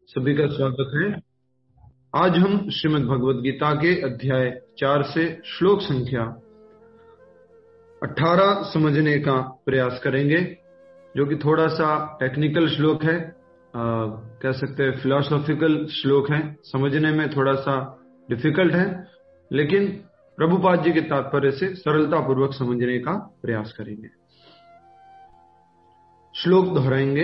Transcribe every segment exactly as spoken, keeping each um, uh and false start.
सभी का स्वागत है। आज हम श्रीमद् भगवद गीता के अध्याय चार से श्लोक संख्या अठारह समझने का प्रयास करेंगे, जो कि थोड़ा सा टेक्निकल श्लोक है, आ, कह सकते हैं फिलोसॉफिकल श्लोक है, समझने में थोड़ा सा डिफिकल्ट है, लेकिन प्रभुपाद जी के तात्पर्य से सरलता पूर्वक समझने का प्रयास करेंगे। श्लोक दोहराएंगे।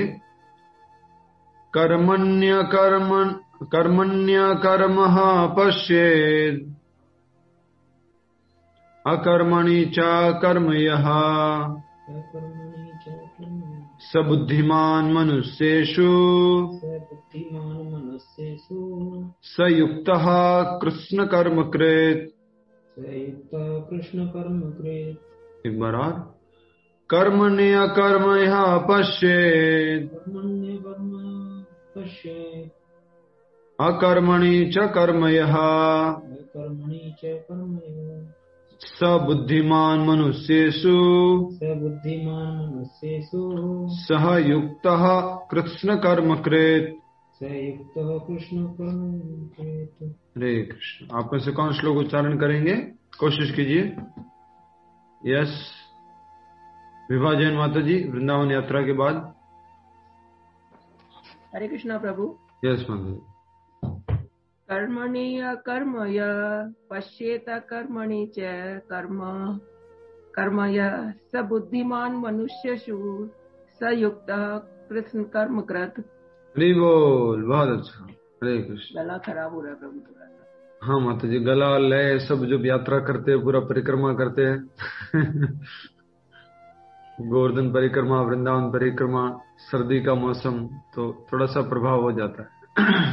कर्मण्य कर्म कर्मण्य कर्मः पश्येत् अकर्मणि च कर्म यः स बुद्धिमान् मनुष्येषु स युक्तः कृष्ण कर्म कृत्। एक बार और। कर्मण्य कर्म यः पश्येत् अकर्मणि च कर्म यः स बुद्धिमान् मनुष्येषु सह युक्तः कृष्ण कर्म कृत्। हरे कृष्ण। आप में से कौन श्लोक उच्चारण करेंगे? कोशिश कीजिए। यस, विभा जैन माता जी, वृंदावन यात्रा के बाद। हरे कृष्णा प्रभु। यस माता जी। कर्मणि कर्म य पश्येत कर्मणि च कर्म कर्म य स बुद्धिमान मनुष्यषु स युक्त कृष्ण कर्म कृत। हरि बोल, बहुत अच्छा। हरे कृष्ण। गला खराब हो रहा है प्रभु थोड़ा सा। हाँ माता जी, गला लय सब जो यात्रा करते हैं, पूरा परिक्रमा करते हैं गोवर्धन परिक्रमा, वृंदावन परिक्रमा, सर्दी का मौसम, तो थोड़ा सा प्रभाव हो जाता है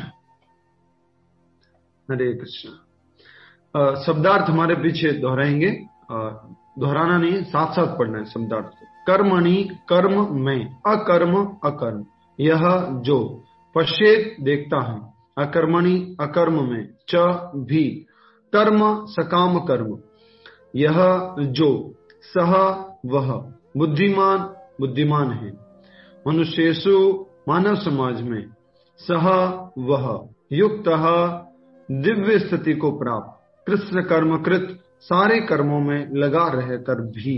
हरे कृष्ण। शब्दार्थ हमारे पीछे दोहराएंगे, दोहराना नहीं, साथ साथ पढ़ना है शब्दार्थ को। कर्मणि कर्म में, अकर्म अकर्म, यह जो, पश्चेत देखता है, अकर्मणि अकर्म में, च भी, कर्म सकाम कर्म, यह जो, सह वह, बुद्धिमान बुद्धिमान है, मनुष्येषु मानव समाज में, सह वह, युक्त दिव्य स्थिति को प्राप्त, कृष्ण कर्म कृत, सारे कर्मों में लगा रहकर भी।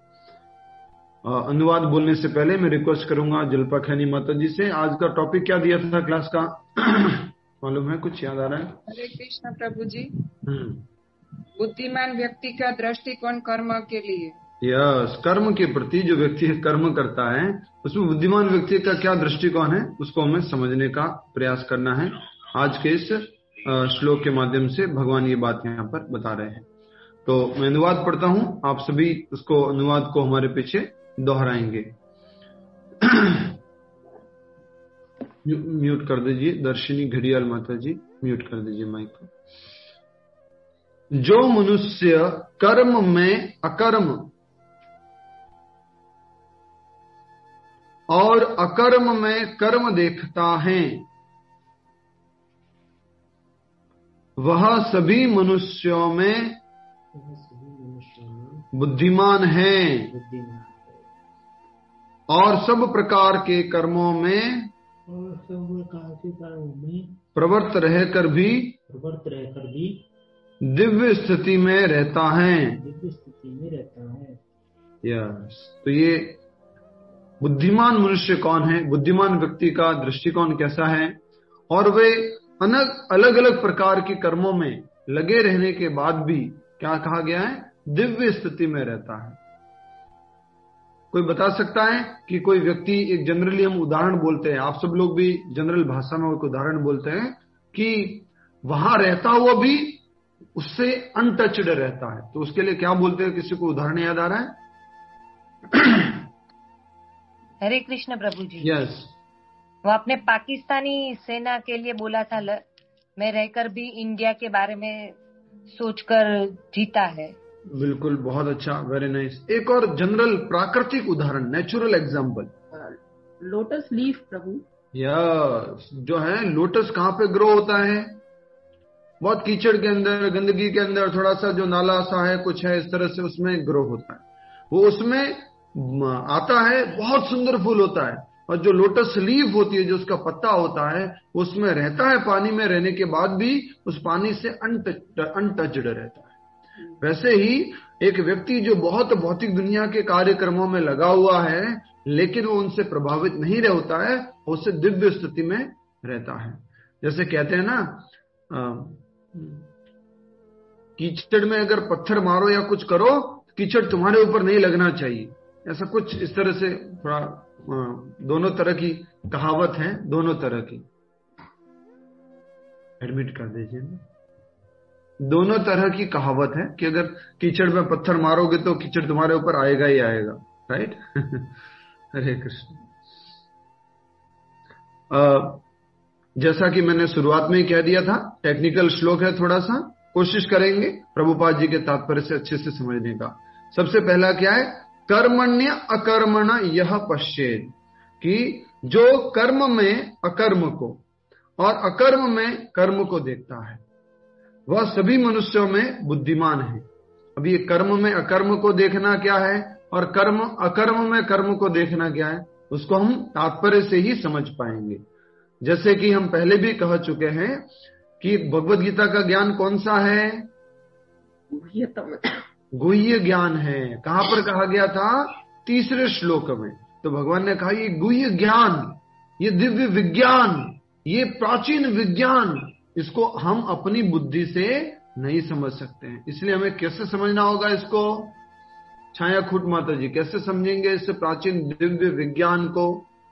अनुवाद बोलने से पहले मैं रिक्वेस्ट करूंगा जल्पा खैनी माता जी से, आज का टॉपिक क्या दिया था क्लास का? मालूम है? कुछ याद आ रहा है? हरे कृष्ण प्रभु जी। हम्म बुद्धिमान व्यक्ति का दृष्टिकोण कर्म के लिए। यस, कर्म के प्रति जो व्यक्ति कर्म करता है, उसमें बुद्धिमान व्यक्ति का क्या दृष्टिकोण है, उसको हमें समझने का प्रयास करना है। आज के इस श्लोक के माध्यम से भगवान ये बात यहाँ पर बता रहे हैं। तो मैं अनुवाद पढ़ता हूँ, आप सभी उसको, अनुवाद को हमारे पीछे दोहराएंगे। म्यूट कर दीजिए दर्शिनी घड़ियाल माता जी, म्यूट कर दीजिए माइक को। जो मनुष्य कर्म में अकर्म और अकर्म में कर्म देखता है, वह सभी मनुष्यों में बुद्धिमान है और सब प्रकार के कर्मों में प्रवृत्त रहकर भी प्रवृत्त रहकर भी दिव्य स्थिति में रहता है। दिव्य स्थिति में रहता है। यस, तो ये बुद्धिमान मनुष्य कौन है, बुद्धिमान व्यक्ति का दृष्टिकोण कैसा है, और वे अलग अलग प्रकार के कर्मों में लगे रहने के बाद भी क्या कहा गया है, दिव्य स्थिति में रहता है। कोई बता सकता है कि कोई व्यक्ति, एक जनरली हम उदाहरण बोलते हैं, आप सब लोग भी जनरल भाषा में एक उदाहरण बोलते हैं कि वहां रहता हुआ भी उससे अनटचड रहता है, तो उसके लिए क्या बोलते हैं? किसी को उदाहरण याद आ रहा है? हरे कृष्ण प्रभु जी। यस, वो आपने पाकिस्तानी सेना के लिए बोला था, ल... मैं रहकर भी इंडिया के बारे में सोचकर जीता है। बिल्कुल, बहुत अच्छा, वेरी नाइस। एक और जनरल प्राकृतिक उदाहरण, नेचुरल एग्जांपल, लोटस लीफ प्रभु। यस, जो है लोटस कहाँ पे ग्रो होता है? बहुत कीचड़ के अंदर, गंदगी के अंदर, थोड़ा सा जो नाला सा है, कुछ है इस तरह से, उसमें ग्रो होता है। वो उसमें आता है, बहुत सुंदर फूल होता है, और जो लोटस लीफ होती है, जो उसका पत्ता होता है, उसमें रहता है, पानी में रहने के बाद भी उस पानी से अनटच्ड रहता है। वैसे ही एक व्यक्ति जो बहुत भौतिक दुनिया के कार्यक्रमों में लगा हुआ है, लेकिन वो उनसे प्रभावित नहीं रहता है, उससे दिव्य स्थिति में रहता है। जैसे कहते हैं ना, कीचड़ में अगर पत्थर मारो या कुछ करो, कीचड़ तुम्हारे ऊपर नहीं लगना चाहिए, ऐसा कुछ इस तरह से थोड़ा दोनों तरह की कहावत है, दोनों तरह की एडमिट कर दीजिए। दोनों तरह की कहावत है कि अगर कीचड़ में पत्थर मारोगे तो कीचड़ तुम्हारे ऊपर आएगा ही आएगा, राइट। हरे कृष्ण। जैसा कि मैंने शुरुआत में ही कह दिया था, टेक्निकल श्लोक है, थोड़ा सा कोशिश करेंगे प्रभुपाद जी के तात्पर्य से अच्छे से समझने का। सबसे पहला क्या है, कर्मण्य अकर्मण यह पश्येत, कि जो कर्म में अकर्म को और अकर्म में कर्म को देखता है, वह सभी मनुष्यों में बुद्धिमान है। अब ये कर्म में अकर्म को देखना क्या है और कर्म अकर्म में कर्म को देखना क्या है, उसको हम तात्पर्य से ही समझ पाएंगे। जैसे कि हम पहले भी कह चुके हैं कि भगवद गीता का ज्ञान कौन सा है, गुह्य ज्ञान है। कहां पर कहा गया था, तीसरे श्लोक में। तो भगवान ने कहा ये गुह्य ज्ञान, ये दिव्य विज्ञान, ये प्राचीन विज्ञान, इसको हम अपनी बुद्धि से नहीं समझ सकते हैं। इसलिए हमें कैसे समझना होगा इसको, छाया खूट माता जी कैसे समझेंगे इस प्राचीन दिव्य विज्ञान को?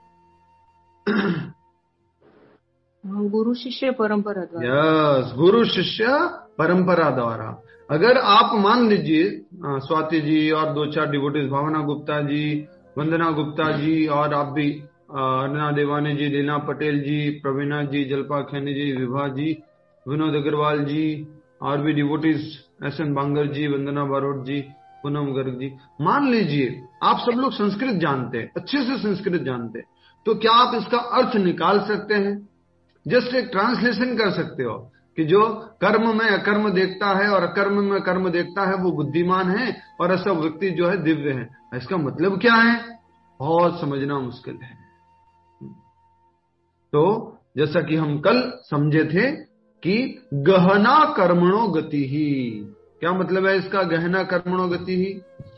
गुरु शिष्य परंपरा द्वारा। यस, गुरु शिष्य परंपरा द्वारा। अगर आप मान लीजिए स्वाति जी और दो चार डिवोटीज, भावना गुप्ता जी, वंदना गुप्ता जी, और आप भी अर्ना देवानी जी, लीना पटेल जी, प्रवीणा जी, जल्पा खैनी जी, विभा जी, विनोद अग्रवाल जी, और भी devotees, S N Bangar ji, Vandana Barot ji, Poonam Garg ji, मान लीजिए आप सब लोग संस्कृत जानते हैं, अच्छे से संस्कृत जानते हैं, तो क्या आप इसका अर्थ निकाल सकते हैं? जस्ट एक ट्रांसलेशन कर सकते हो कि जो कर्म में अकर्म देखता है और अकर्म में कर्म देखता है वो बुद्धिमान है, और ऐसा व्यक्ति जो है दिव्य है। इसका मतलब क्या है, बहुत समझना मुश्किल है। तो जैसा कि हम कल समझे थे कि गहना कर्मणो गति ही, क्या मतलब है इसका, गहना कर्मणो गति ही?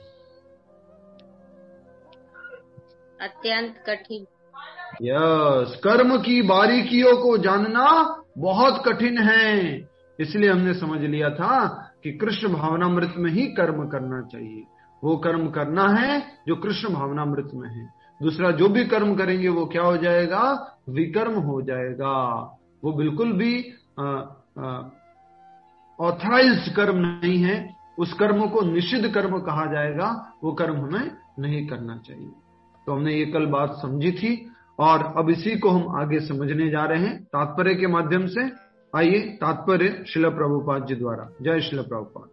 अत्यंत कठिन। यस, कर्म की बारीकियों को जानना बहुत कठिन है। इसलिए हमने समझ लिया था कि कृष्ण भावनामृत में ही कर्म करना चाहिए। वो कर्म करना है जो कृष्ण भावनामृत में है। दूसरा जो भी कर्म करेंगे वो क्या हो जाएगा, विकर्म हो जाएगा। वो बिल्कुल भी ऑथराइज्ड कर्म नहीं है, उस कर्म को निषिद्ध कर्म कहा जाएगा। वो कर्म हमें नहीं करना चाहिए। तो हमने ये कल बात समझी थी, और अब इसी को हम आगे समझने जा रहे हैं तात्पर्य के माध्यम से। आइए तात्पर्य श्रील प्रभुपाद जी द्वारा। जय श्रील प्रभुपाद।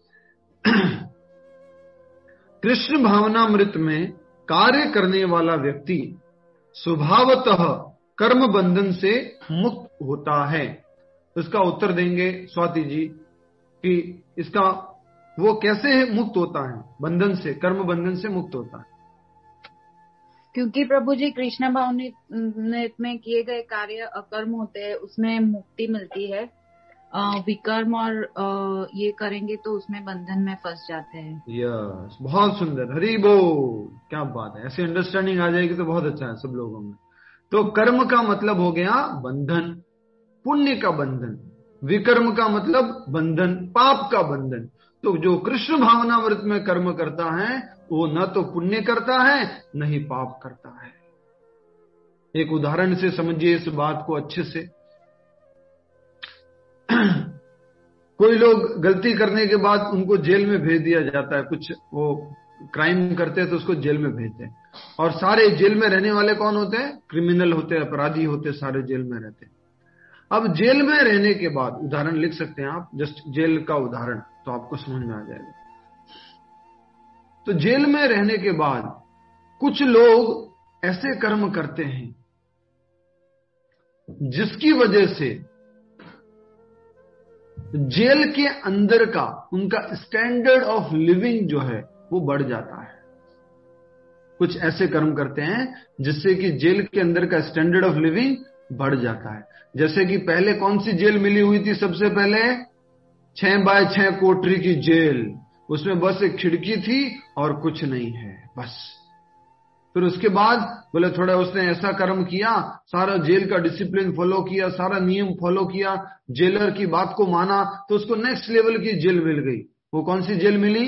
कृष्ण भावनामृत में कार्य करने वाला व्यक्ति स्वभावतः कर्म बंधन से मुक्त होता है। इसका उत्तर देंगे स्वाति जी कि इसका वो कैसे मुक्त होता है, बंधन से, कर्म बंधन से मुक्त होता है। क्योंकि प्रभु जी कृष्ण भावनामृत में किए गए कार्य अकर्म होते हैं, उसमें मुक्ति मिलती है। विकर्म और ये करेंगे तो उसमें बंधन में फंस जाते हैं। यस, बहुत सुंदर, हरि बोल, क्या बात है। ऐसी अंडरस्टैंडिंग आ जाएगी तो बहुत अच्छा है सब लोगों में। तो कर्म का मतलब हो गया बंधन, पुण्य का बंधन। विकर्म का मतलब बंधन, पाप का बंधन। तो जो कृष्ण भावनामृत में कर्म करता है वो न तो पुण्य करता है न ही पाप करता है। एक उदाहरण से समझिए इस बात को अच्छे से। कोई लोग गलती करने के बाद उनको जेल में भेज दिया जाता है, कुछ वो क्राइम करते हैं तो उसको जेल में भेजते हैं। और सारे जेल में रहने वाले कौन होते हैं, क्रिमिनल होते हैं, अपराधी होते हैं, सारे जेल में रहते हैं। अब जेल में रहने के बाद, उदाहरण लिख सकते हैं आप, जस्ट जेल का उदाहरण, तो आपको समझ में आ जाएगा। तो जेल में रहने के बाद कुछ लोग ऐसे कर्म करते हैं जिसकी वजह से जेल के अंदर का उनका स्टैंडर्ड ऑफ लिविंग जो है वो बढ़ जाता है। कुछ ऐसे कर्म करते हैं जिससे कि जेल के अंदर का स्टैंडर्ड ऑफ लिविंग बढ़ जाता है। जैसे कि पहले कौन सी जेल मिली हुई थी सबसे पहले? छह बाय छह कोठरी की जेल, उसमें बस एक खिड़की थी और कुछ नहीं है बस। फिर उसके बाद बोले थोड़ा उसने ऐसा कर्म किया, सारा जेल का डिसिप्लिन फॉलो किया, सारा नियम फॉलो किया, जेलर की बात को माना, तो उसको नेक्स्ट लेवल की जेल मिल गई। वो कौन सी जेल मिली?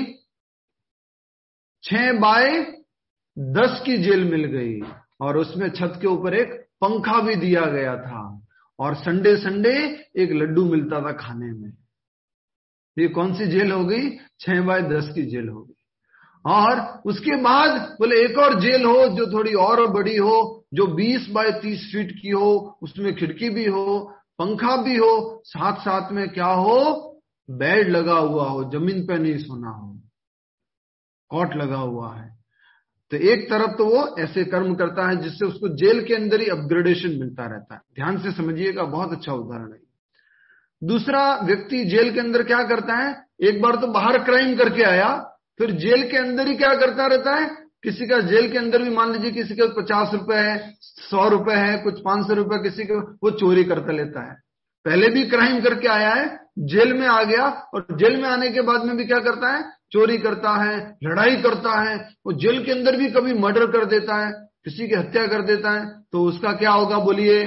छह बाय दस की जेल मिल गई, और उसमें छत के ऊपर एक पंखा भी दिया गया था, और संडे संडे एक लड्डू मिलता था खाने में। ये कौन सी जेल हो गई? छह बाय दस की जेल हो गई। और उसके बाद बोले एक और जेल हो जो थोड़ी और बड़ी हो, जो बीस बाय तीस फीट की हो, उसमें खिड़की भी हो, पंखा भी हो, साथ साथ में क्या हो? बेड लगा हुआ हो, जमीन पे नहीं सोना हो, कॉट लगा हुआ है। तो एक तरफ तो वो ऐसे कर्म करता है जिससे उसको जेल के अंदर ही अपग्रेडेशन मिलता रहता है। ध्यान से समझिएगा, बहुत अच्छा उदाहरण है। दूसरा व्यक्ति जेल के अंदर क्या करता है? एक बार तो बाहर क्राइम करके आया, फिर जेल के अंदर ही क्या करता रहता है? किसी का जेल के अंदर भी मान लीजिए किसी का पचास रुपए है, सौ रुपए है, कुछ पांच सौ रुपए किसी को, वो चोरी करता लेता है। पहले भी क्राइम करके आया है, जेल में आ गया, और जेल में आने के बाद में भी क्या करता है? चोरी करता है, लड़ाई करता है। वो जेल के अंदर भी कभी मर्डर कर देता है, किसी की हत्या कर देता है। तो उसका क्या होगा बोलिए?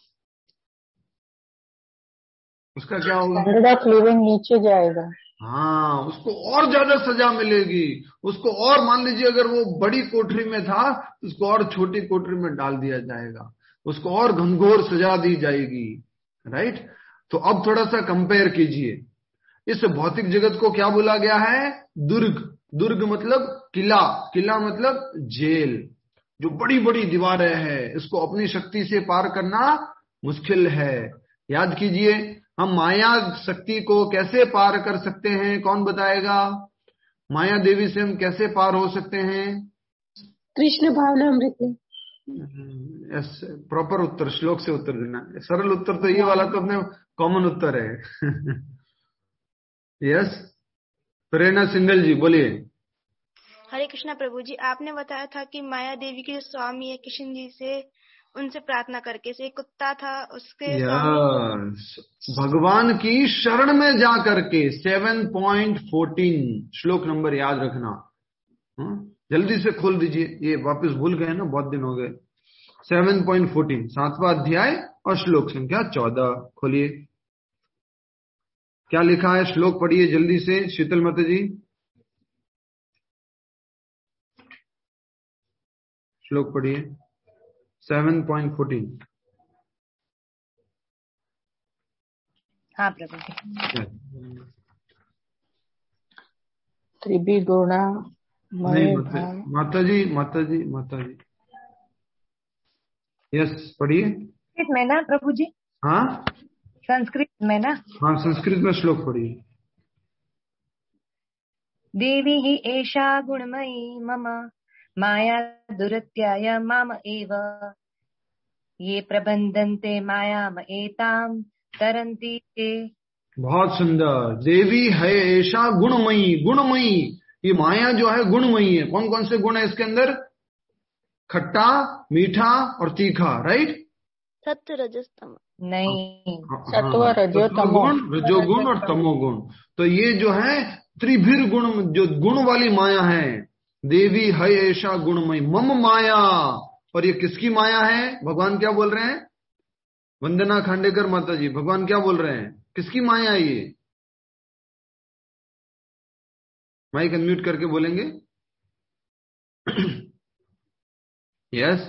उसका क्या होगा? स्टैंडर्ड ऑफ लिविंग नीचे जाएगा। हाँ, उसको और ज्यादा सजा मिलेगी। उसको और मान लीजिए अगर वो बड़ी कोठरी में था, उसको और छोटी कोठरी में डाल दिया जाएगा, उसको और घनघोर सजा दी जाएगी। राइट? तो अब थोड़ा सा कंपेयर कीजिए, इस भौतिक जगत को क्या बोला गया है? दुर्ग। दुर्ग मतलब किला, किला मतलब जेल, जो बड़ी बड़ी दीवारें हैं, इसको अपनी शक्ति से पार करना मुश्किल है। याद कीजिए, हम माया शक्ति को कैसे पार कर सकते हैं? कौन बताएगा? माया देवी से हम कैसे पार हो सकते हैं? कृष्ण भावनामृत में। यस, प्रॉपर उत्तर, श्लोक से उत्तर देना। सरल उत्तर तो ये वाला तो अपने कॉमन उत्तर है। यस, प्रेरणा सिंगल जी बोलिए। हरे कृष्णा प्रभु जी, आपने बताया था कि माया देवी के जो स्वामी है किशन जी से उनसे प्रार्थना करके, से कुत्ता था उसके यस, भगवान की शरण में जा करके। सेवन पॉइंट फोर्टीन श्लोक नंबर याद रखना। हुँ? जल्दी से खोल दीजिए, ये वापस भूल गए ना, बहुत दिन हो गए। सेवन पॉइंट फोर्टीन, सातवां अध्याय और श्लोक संख्या चौदह खोलिए। क्या लिखा है? श्लोक पढ़िए जल्दी से, शीतल माता जी। श्लोक पढ़िए, सेवन पॉइंट फोर्टीन। हाँ प्रभु जी। त्रिभी गुणा नहीं माता जी, माता जी, माता जी। यस, पढ़िए। संस्कृत में ना प्रभु जी? हाँ, संस्कृत में ना? हाँ, संस्कृत में श्लोक पढ़िए। देवी ही एषा गुणमयी मम माया दुरत्याय माम एव ये प्रबंधन्ते मायाम एताम तरन्ति ते। बहुत सुंदर। देवी है ऐसा गुणमयी। गुणमयी, ये माया जो है गुणमयी है। कौन कौन से गुण है इसके अंदर? खट्टा, मीठा और तीखा। राइट? सत्व रजस तम नहीं, सत्व रजो तमो, रजोगुण और तमोगुण। तो ये जो है त्रिभिर गुण, जो गुण वाली माया है। देवी है ऐसा गुणमयी मम माया। और ये किसकी माया है? भगवान क्या बोल रहे हैं? वंदना खांडेकर माता जी, भगवान क्या बोल रहे हैं? किसकी माया है ये? माइक अनम्यूट करके बोलेंगे। यस,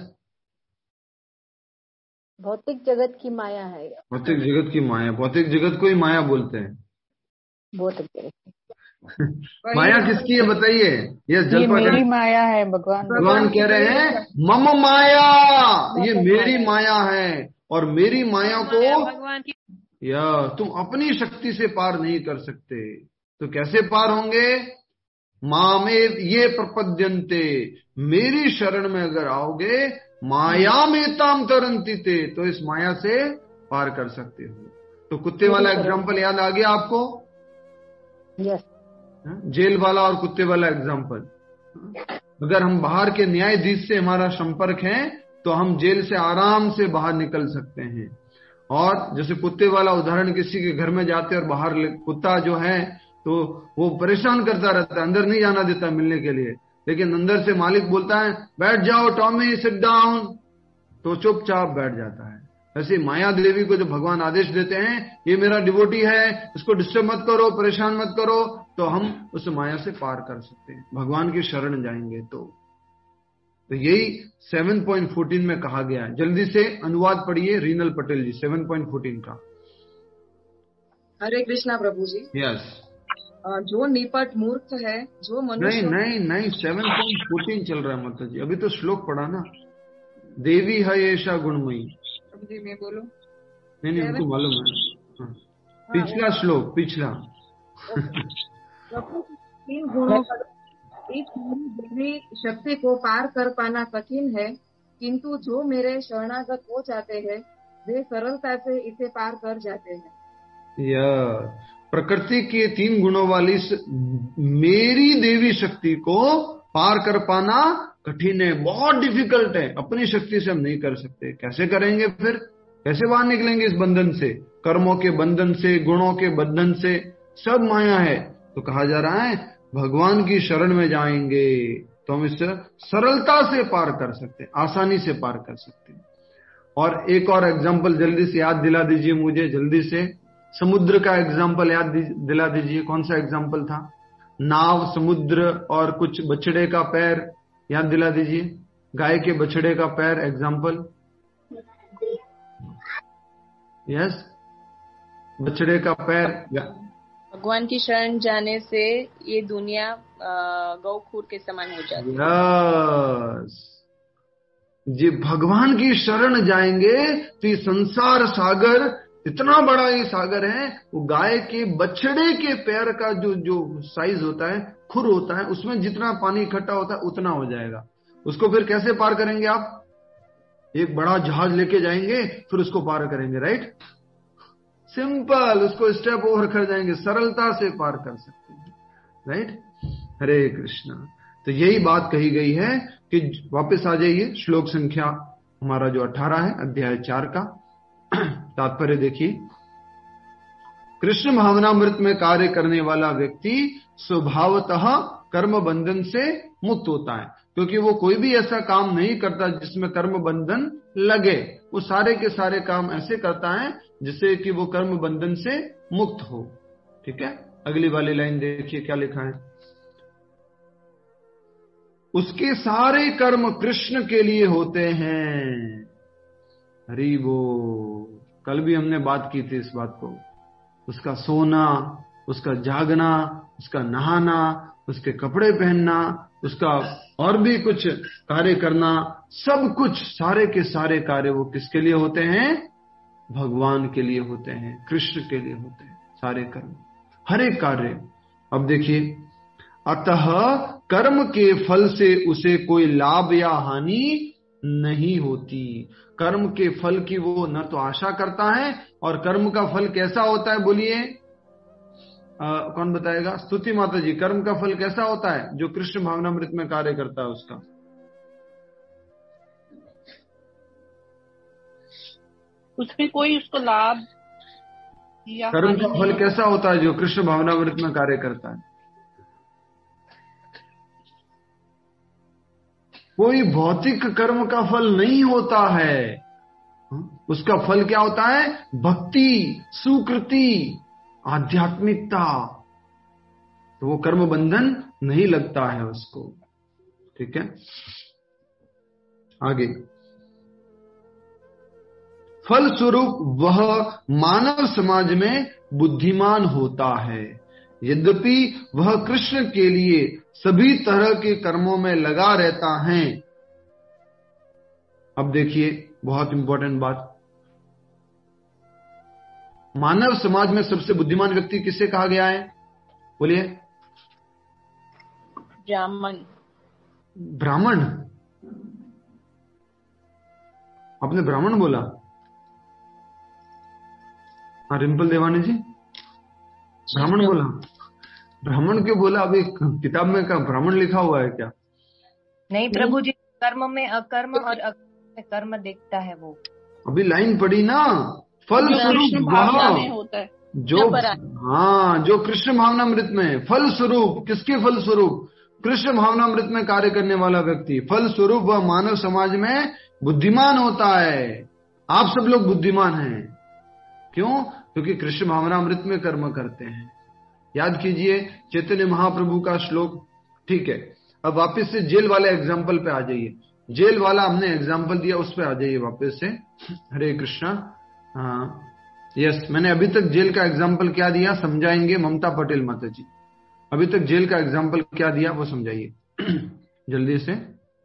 भौतिक जगत की माया है। भौतिक जगत की माया, भौतिक जगत को ही माया बोलते हैं। भौतिक जगत माया किसकी है बताइए? यस, ये मेरी माया है। भगवान भगवान कह रहे हैं मम माया, ये मेरी माया है, और मेरी माया को भगवान की या तुम अपनी शक्ति से पार नहीं कर सकते। तो कैसे पार होंगे? मामे ये प्रपद्यन्ते, मेरी शरण में अगर आओगे, माया में ताम तरंती ते, तो इस माया से पार कर सकते हो। तो कुत्ते वाला एग्जाम्पल याद आ गया आपको? यस, जेल वाला और कुत्ते वाला एग्जाम्पल। अगर हम बाहर के न्यायाधीश से हमारा संपर्क है तो हम जेल से आराम से बाहर निकल सकते हैं। और जैसे कुत्ते वाला उदाहरण, किसी के घर में जाते हैं और बाहर कुत्ता जो है तो वो परेशान करता रहता है, अंदर नहीं जाना देता मिलने के लिए, लेकिन अंदर से मालिक बोलता है बैठ जाओ टॉमी, सिट डाउन, तो चुपचाप बैठ जाता है। ऐसे माया देवी को जो भगवान आदेश देते हैं ये मेरा डिवोटी है, इसको डिस्टर्ब मत करो, परेशान मत करो, तो हम उस माया से पार कर सकते हैं, भगवान की शरण जाएंगे तो। तो यही सेवन पॉइंट फोर्टीन में कहा गया है। जल्दी से अनुवाद पढ़िए Rinal Patel ji, seven point fourteen का। हरे कृष्णा प्रभु जी। यस। जो निपट मूर्ख है, जो मनुष्य नहीं नहीं नहीं सेवन पॉइंट फोर्टीन चल रहा है माता जी, अभी तो श्लोक पढ़ा ना। देवी है ऐसा गुणमयी। प्रभु जी मैं बोलूं? नहीं नहीं उनको मालूम है। हाँ। पिछला श्लोक, पिछला। तीन गुणों इस देवी शक्ति को पार कर पाना कठिन है, किंतु जो मेरे शरणागत हो जाते हैं वे सरलता से इसे पार कर जाते हैं। यह प्रकृति के तीन गुणों वाली मेरी देवी शक्ति को पार कर पाना कठिन है, बहुत डिफिकल्ट है, अपनी शक्ति से हम नहीं कर सकते। कैसे करेंगे फिर? कैसे बाहर निकलेंगे इस बंधन से? कर्मों के बंधन से, गुणों के बंधन से, सब माया है। तो कहा जा रहा है भगवान की शरण में जाएंगे तो हम इससे सरलता से पार कर सकते हैं, आसानी से पार कर सकते हैं। और एक और एग्जाम्पल जल्दी से याद दिला दीजिए मुझे, जल्दी से। समुद्र का एग्जाम्पल याद दिला दीजिए, कौन सा एग्जाम्पल था? नाव, समुद्र और कुछ बछड़े का पैर याद दिला दीजिए। गाय के बछड़े का पैर एग्जाम्पल। यस, बछड़े का पैर। भगवान की शरण जाने से ये दुनिया गौखूर के समान हो जाती है। यस, जी भगवान की शरण जाएंगे तो ये संसार सागर, इतना बड़ा ये सागर है, वो गाय के बछड़े के पैर का जो जो साइज होता है, खुर होता है, उसमें जितना पानी इकट्ठा होता है उतना हो जाएगा। उसको फिर कैसे पार करेंगे आप? एक बड़ा जहाज लेके जाएंगे फिर उसको पार करेंगे, राइट? सिंपल, उसको स्टेप ओवर कर जाएंगे, सरलता से पार कर सकते हैं, राइट? हरे कृष्णा। तो यही बात कही गई है कि वापस आ जाइए, श्लोक संख्या हमारा जो अठारह है अध्याय चार का तात्पर्य देखिए। कृष्ण भावनामृत में कार्य करने वाला व्यक्ति स्वभावतः कर्म बंधन से मुक्त होता है, क्योंकि वो कोई भी ऐसा काम नहीं करता जिसमें कर्म बंधन लगे। वो सारे के सारे काम ऐसे करता है जिससे कि वो कर्म बंधन से मुक्त हो। ठीक है, अगली वाली लाइन देखिए क्या लिखा है। उसके सारे कर्म कृष्ण के लिए होते हैं। हरि बोल। कल भी हमने बात की थी इस बात को। उसका सोना, उसका जागना, उसका नहाना, उसके कपड़े पहनना, उसका और भी कुछ कार्य करना, सब कुछ, सारे के सारे कार्य वो किसके लिए होते हैं? भगवान के लिए होते हैं, कृष्ण के लिए होते हैं सारे कर्म, हर एक कार्य। अब देखिए, अतः कर्म के फल से उसे कोई लाभ या हानि नहीं होती। कर्म के फल की वो न तो आशा करता है, और कर्म का फल कैसा होता है बोलिए, कौन बताएगा? स्तुति माता जी, कर्म का फल कैसा होता है जो कृष्ण भावनामृत में कार्य करता है उसका? उसमें कोई उसको लाभ या कर्म का फल कैसा होता है जो कृष्ण भावनामृत में कार्य करता है? कोई भौतिक कर्म का फल नहीं होता है। उसका फल क्या होता है? भक्ति, सुकृति, आध्यात्मिकता। तो वो कर्म बंधन नहीं लगता है उसको। ठीक है, आगे। फल स्वरूप वह मानव समाज में बुद्धिमान होता है, यद्यपि वह कृष्ण के लिए सभी तरह के कर्मों में लगा रहता है। अब देखिए, बहुत इंपॉर्टेंट बात। मानव समाज में सबसे बुद्धिमान व्यक्ति किसे कहा गया है? बोलिए। ब्राह्मण। ब्राह्मण? आपने ब्राह्मण बोला? हाँ, रिंपल देवानी जी, ब्राह्मण बोला? ब्राह्मण क्यों बोला? अभी किताब में क्या ब्राह्मण लिखा हुआ है क्या? नहीं प्रभु जी, कर्म में अकर्म और अकर्म में कर्म देखता है वो। अभी लाइन पढ़ी ना, फल स्वरूप वह होता है जो, हाँ, जो कृष्ण भावनामृत में फल स्वरूप, किसके फल स्वरूप? कृष्ण भावनामृत में कार्य करने वाला व्यक्ति फल स्वरूप वह मानव समाज में बुद्धिमान होता है। आप सब लोग बुद्धिमान हैं, क्यों? क्योंकि कृष्ण भावनामृत में कर्म करते हैं। याद कीजिए चैतन्य महाप्रभु का श्लोक। ठीक है, अब वापस से जेल वाले एग्जाम्पल पे आ जाइए। जेल वाला हमने एग्जाम्पल दिया, उस पे आ जाइए वापस से। हरे कृष्णा। हाँ यस, मैंने अभी तक जेल का एग्जाम्पल क्या दिया समझाएंगे ममता पटेल माता जी। अभी तक जेल का एग्जाम्पल क्या दिया वो समझाइए जल्दी से।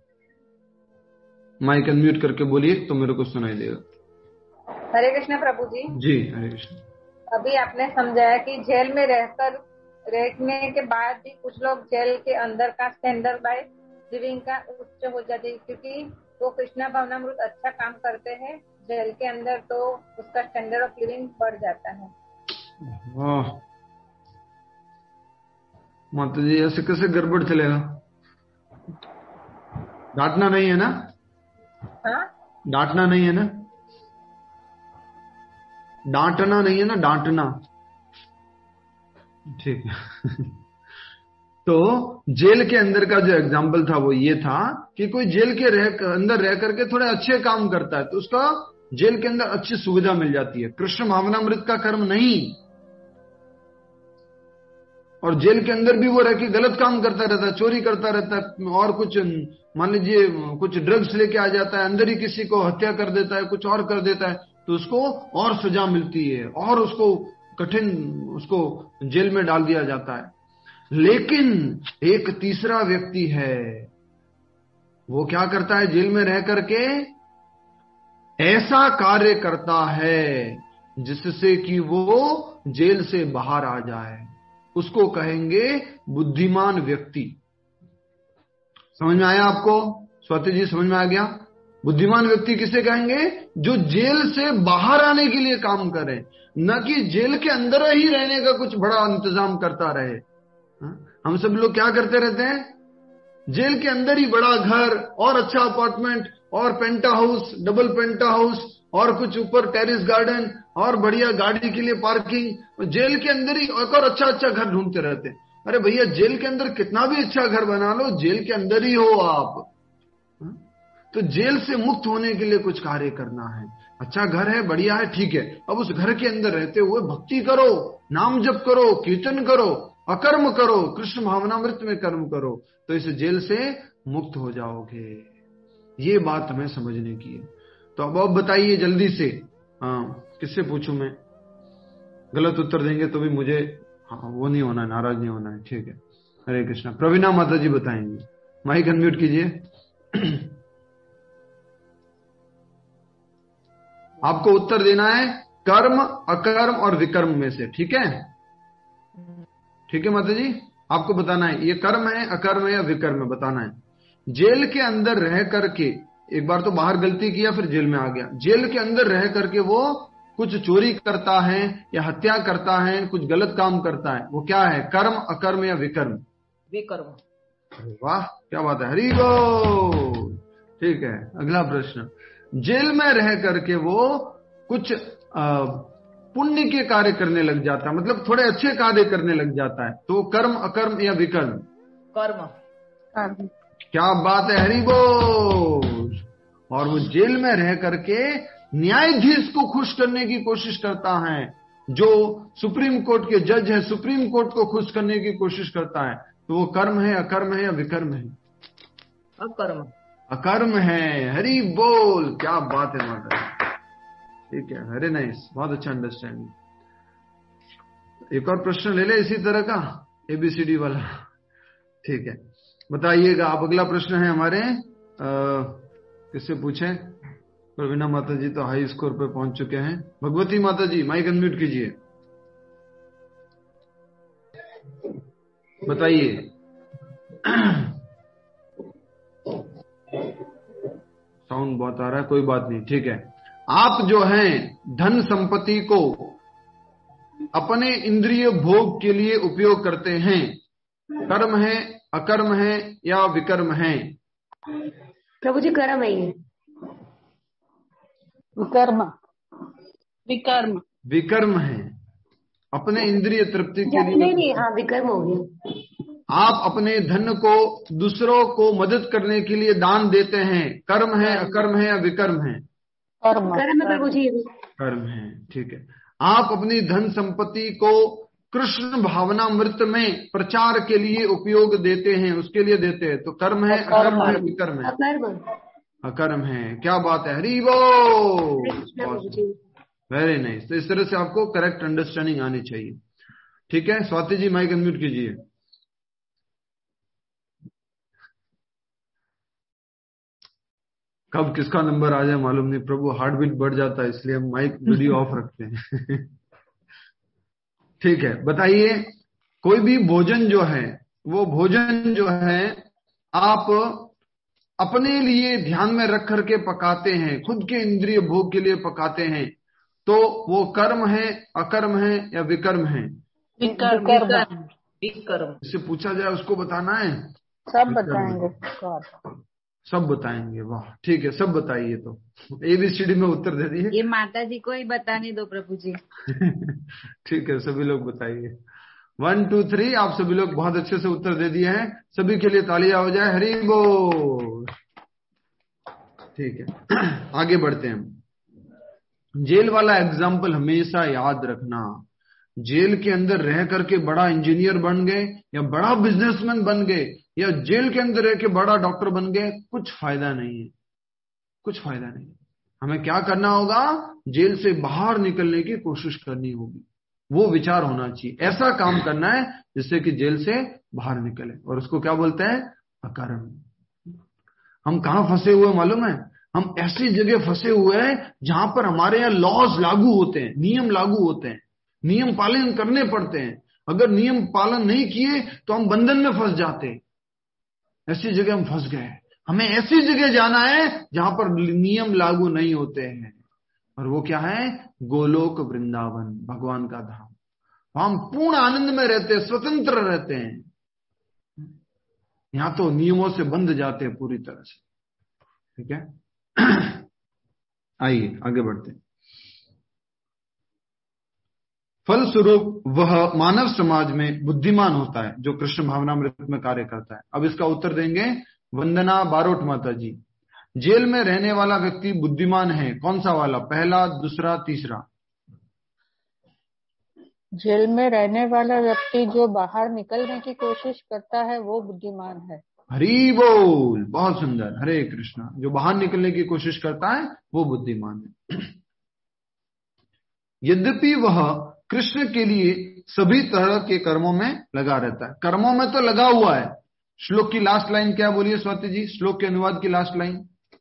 माइक अनम्यूट करके बोलिए तो मेरे को सुनाई देगा। हरे कृष्ण प्रभु जी। जी हरे कृष्ण। अभी आपने समझाया कि जेल में रहकर रहने के बाद भी कुछ लोग जेल के अंदर का स्टैंडर्ड बाय लिविंग का उच्च हो जाते हैं, क्योंकि वो कृष्णा भावनामृत अच्छा काम करते हैं जेल के अंदर, तो उसका स्टैंडर्ड ऑफ लिविंग बढ़ जाता है। वाह माता जी, ऐसे कैसे गड़बड़ चलेगा? डांटना नहीं है ना? हाँ, डांटना नहीं है ना? डांटना नहीं है ना, डांटना। ठीक है तो जेल के अंदर का जो एग्जाम्पल था वो ये था कि कोई जेल के रह अंदर रह करके थोड़े अच्छे काम करता है तो उसका जेल के अंदर अच्छी सुविधा मिल जाती है। कृष्ण भावनामृत का कर्म नहीं, और जेल के अंदर भी वो रह के गलत काम करता रहता है, चोरी करता रहता है, और कुछ मान लीजिए कुछ ड्रग्स लेके आ जाता है, अंदर ही किसी को हत्या कर देता है, कुछ और कर देता है, तो उसको और सजा मिलती है और उसको कठिन उसको जेल में डाल दिया जाता है। लेकिन एक तीसरा व्यक्ति है, वो क्या करता है? जेल में रह करके ऐसा कार्य करता है जिससे कि वो जेल से बाहर आ जाए, उसको कहेंगे बुद्धिमान व्यक्ति। समझ में आया आपको? स्वाति जी समझ में आ गया? बुद्धिमान व्यक्ति किसे कहेंगे? जो जेल से बाहर आने के लिए काम करे, न कि जेल के अंदर ही रहने का कुछ बड़ा इंतजाम करता रहे। हम सब लोग क्या करते रहते हैं? जेल के अंदर ही बड़ा घर और अच्छा अपार्टमेंट और penthouse, double penthouse और कुछ ऊपर टेरिस गार्डन और बढ़िया गाड़ी के लिए पार्किंग, जेल के अंदर ही एक और अच्छा अच्छा घर ढूंढते रहते हैं। अरे भैया, जेल के अंदर कितना भी अच्छा घर बना लो, जेल के अंदर ही हो आप। तो जेल से मुक्त होने के लिए कुछ कार्य करना है। अच्छा घर है, बढ़िया है, ठीक है, अब उस घर के अंदर रहते हुए भक्ति करो, नाम जप करो, कीर्तन करो, अकर्म करो, कृष्ण भावनामृत में कर्म करो, तो इस जेल से मुक्त हो जाओगे। ये बात हमें समझने की है। तो अब अब बताइए जल्दी से, हाँ किससे पूछूं मैं? गलत उत्तर देंगे तो भी मुझे हाँ वो नहीं होना है, नाराज नहीं होना है। ठीक है, हरे कृष्णा। प्रवीणा माता जी बताएंगे, माइक अनम्यूट कीजिए। आपको उत्तर देना है कर्म, अकर्म और विकर्म में से, ठीक है? ठीक है माता जी, आपको बताना है ये कर्म है, अकर्म है या विकर्म है, बताना है। जेल के अंदर रह करके, एक बार तो बाहर गलती किया फिर जेल में आ गया, जेल के अंदर रह करके वो कुछ चोरी करता है या हत्या करता है, कुछ गलत काम करता है, वो क्या है? कर्म, अकर्म या विकर्म? विकर्म। वाह क्या बात है, हरि बोल। ठीक है, अगला प्रश्न। जेल में रह करके वो कुछ पुण्य के कार्य करने लग जाता है, मतलब थोड़े अच्छे कार्य करने लग जाता है, तो कर्म, अकर्म या विकर्म? कर्म। क्या बात है, हरि बोल। और वो जेल में रह करके न्यायाधीश को खुश करने की कोशिश करता है, जो सुप्रीम कोर्ट के जज है, सुप्रीम कोर्ट को खुश करने की कोशिश करता है, तो वो कर्म है, अकर्म है या विकर्म है? अकर्म। अकर्म है, हरि बोल। क्या बात है माता। ठीक है, वेरी नाइस, बहुत अच्छा अंडरस्टैंडिंग। एक और प्रश्न ले ले इसी तरह का, एबीसीडी वाला। ठीक है, बताइएगा आप। अगला प्रश्न है हमारे, किससे पूछे? प्रवीणा माता जी तो हाई स्कोर पे पहुंच चुके हैं। भगवती माता जी माइक अनम्यूट कीजिए, बताइए। साउंड बहुत आ रहा है, कोई बात नहीं, ठीक है। आप जो हैं धन संपत्ति को अपने इंद्रिय भोग के लिए उपयोग करते हैं, कर्म है, अकर्म है या विकर्म है? प्रभु जी कर्म है ये, विकर्म विकर्म विकर्म है। अपने इंद्रिय तृप्ति के लिए नहीं नहीं, हाँ विकर्म हो गया। आप अपने धन को दूसरों को मदद करने के लिए दान देते हैं, कर्म है, अकर्म है या विकर्म है? कर्म कर्म है प्रभु जी, कर्म है। ठीक है। आप अपनी धन संपत्ति को कृष्ण भावनामृत में प्रचार के लिए उपयोग देते हैं, उसके लिए देते हैं, तो कर्म है, अकर्म है, विकर्म है? अकर्म अकर्म है। क्या बात है, हरि बोल। Very nice. तो इस तरह से आपको करेक्ट अंडरस्टैंडिंग आनी चाहिए। ठीक है, स्वाति जी माइक अनम्यूट कीजिए। कब किसका नंबर आ जाए मालूम नहीं प्रभु, हार्ट बीट बढ़ जाता है, इसलिए हम माइक वीडियो ऑफ रखते हैं। ठीक है, बताइए, कोई भी भोजन जो है, वो भोजन जो है आप अपने लिए ध्यान में रख करके पकाते हैं, खुद के इंद्रिय भोग के लिए पकाते हैं, तो वो कर्म है, अकर्म है या विकर्म है? विकर्म विकर्म। इससे पूछा जाए उसको बताना है, सब बताएंगे, सब बताएंगे। वाह, ठीक है, सब बताइए। तो एबीसीडी में उत्तर दे दिए। ये माता जी को ही बताने दो प्रभु जी। ठीक है, सभी लोग बताइए। वन टू थ्री, आप सभी लोग बहुत अच्छे से उत्तर दे दिए हैं। सभी के लिए तालियां हो जाए, हरि बोल। ठीक है, आगे बढ़ते हैं। जेल वाला एग्जाम्पल हमेशा याद रखना। जेल के अंदर रह करके बड़ा इंजीनियर बन गए या बड़ा बिजनेसमैन बन गए या जेल के अंदर रह के बड़ा डॉक्टर बन गए, कुछ फायदा नहीं है, कुछ फायदा नहीं। हमें क्या करना होगा? जेल से बाहर निकलने की कोशिश करनी होगी। वो विचार होना चाहिए, ऐसा काम करना है जिससे कि जेल से बाहर निकले, और उसको क्या बोलते हैं? अकर्म। हम कहां फंसे हुए मालूम है? हम ऐसी जगह फंसे हुए हैं जहां पर हमारे यहाँ लॉज लागू होते हैं, नियम लागू होते हैं, नियम पालन करने पड़ते हैं। अगर नियम पालन नहीं किए तो हम बंधन में फंस जाते हैं। ऐसी जगह हम फंस गए। हमें ऐसी जगह जाना है जहां पर नियम लागू नहीं होते हैं, और वो क्या है? गोलोक वृंदावन, भगवान का धाम। हम पूर्ण आनंद में रहते हैं, स्वतंत्र रहते हैं। यहां तो नियमों से बंध जाते हैं पूरी तरह से। ठीक है, आइए आगे बढ़ते हैं। फलस्वरूप वह मानव समाज में बुद्धिमान होता है जो कृष्ण भावनामृत में कार्य करता है। अब इसका उत्तर देंगे वंदना बारोट माता जी। जेल में रहने वाला व्यक्ति बुद्धिमान है, कौन सा वाला? पहला, दूसरा, तीसरा? जेल में रहने वाला व्यक्ति जो बाहर निकलने की कोशिश करता है वो बुद्धिमान है। हरि बोल, बहुत सुंदर, हरे कृष्णा। जो बाहर निकलने की कोशिश करता है वो बुद्धिमान है। यद्यपि वह कृष्ण के लिए सभी तरह के कर्मों में लगा रहता है। कर्मों में तो लगा हुआ है। श्लोक की लास्ट लाइन क्या बोलिए स्वाति जी? श्लोक के अनुवाद की लास्ट लाइन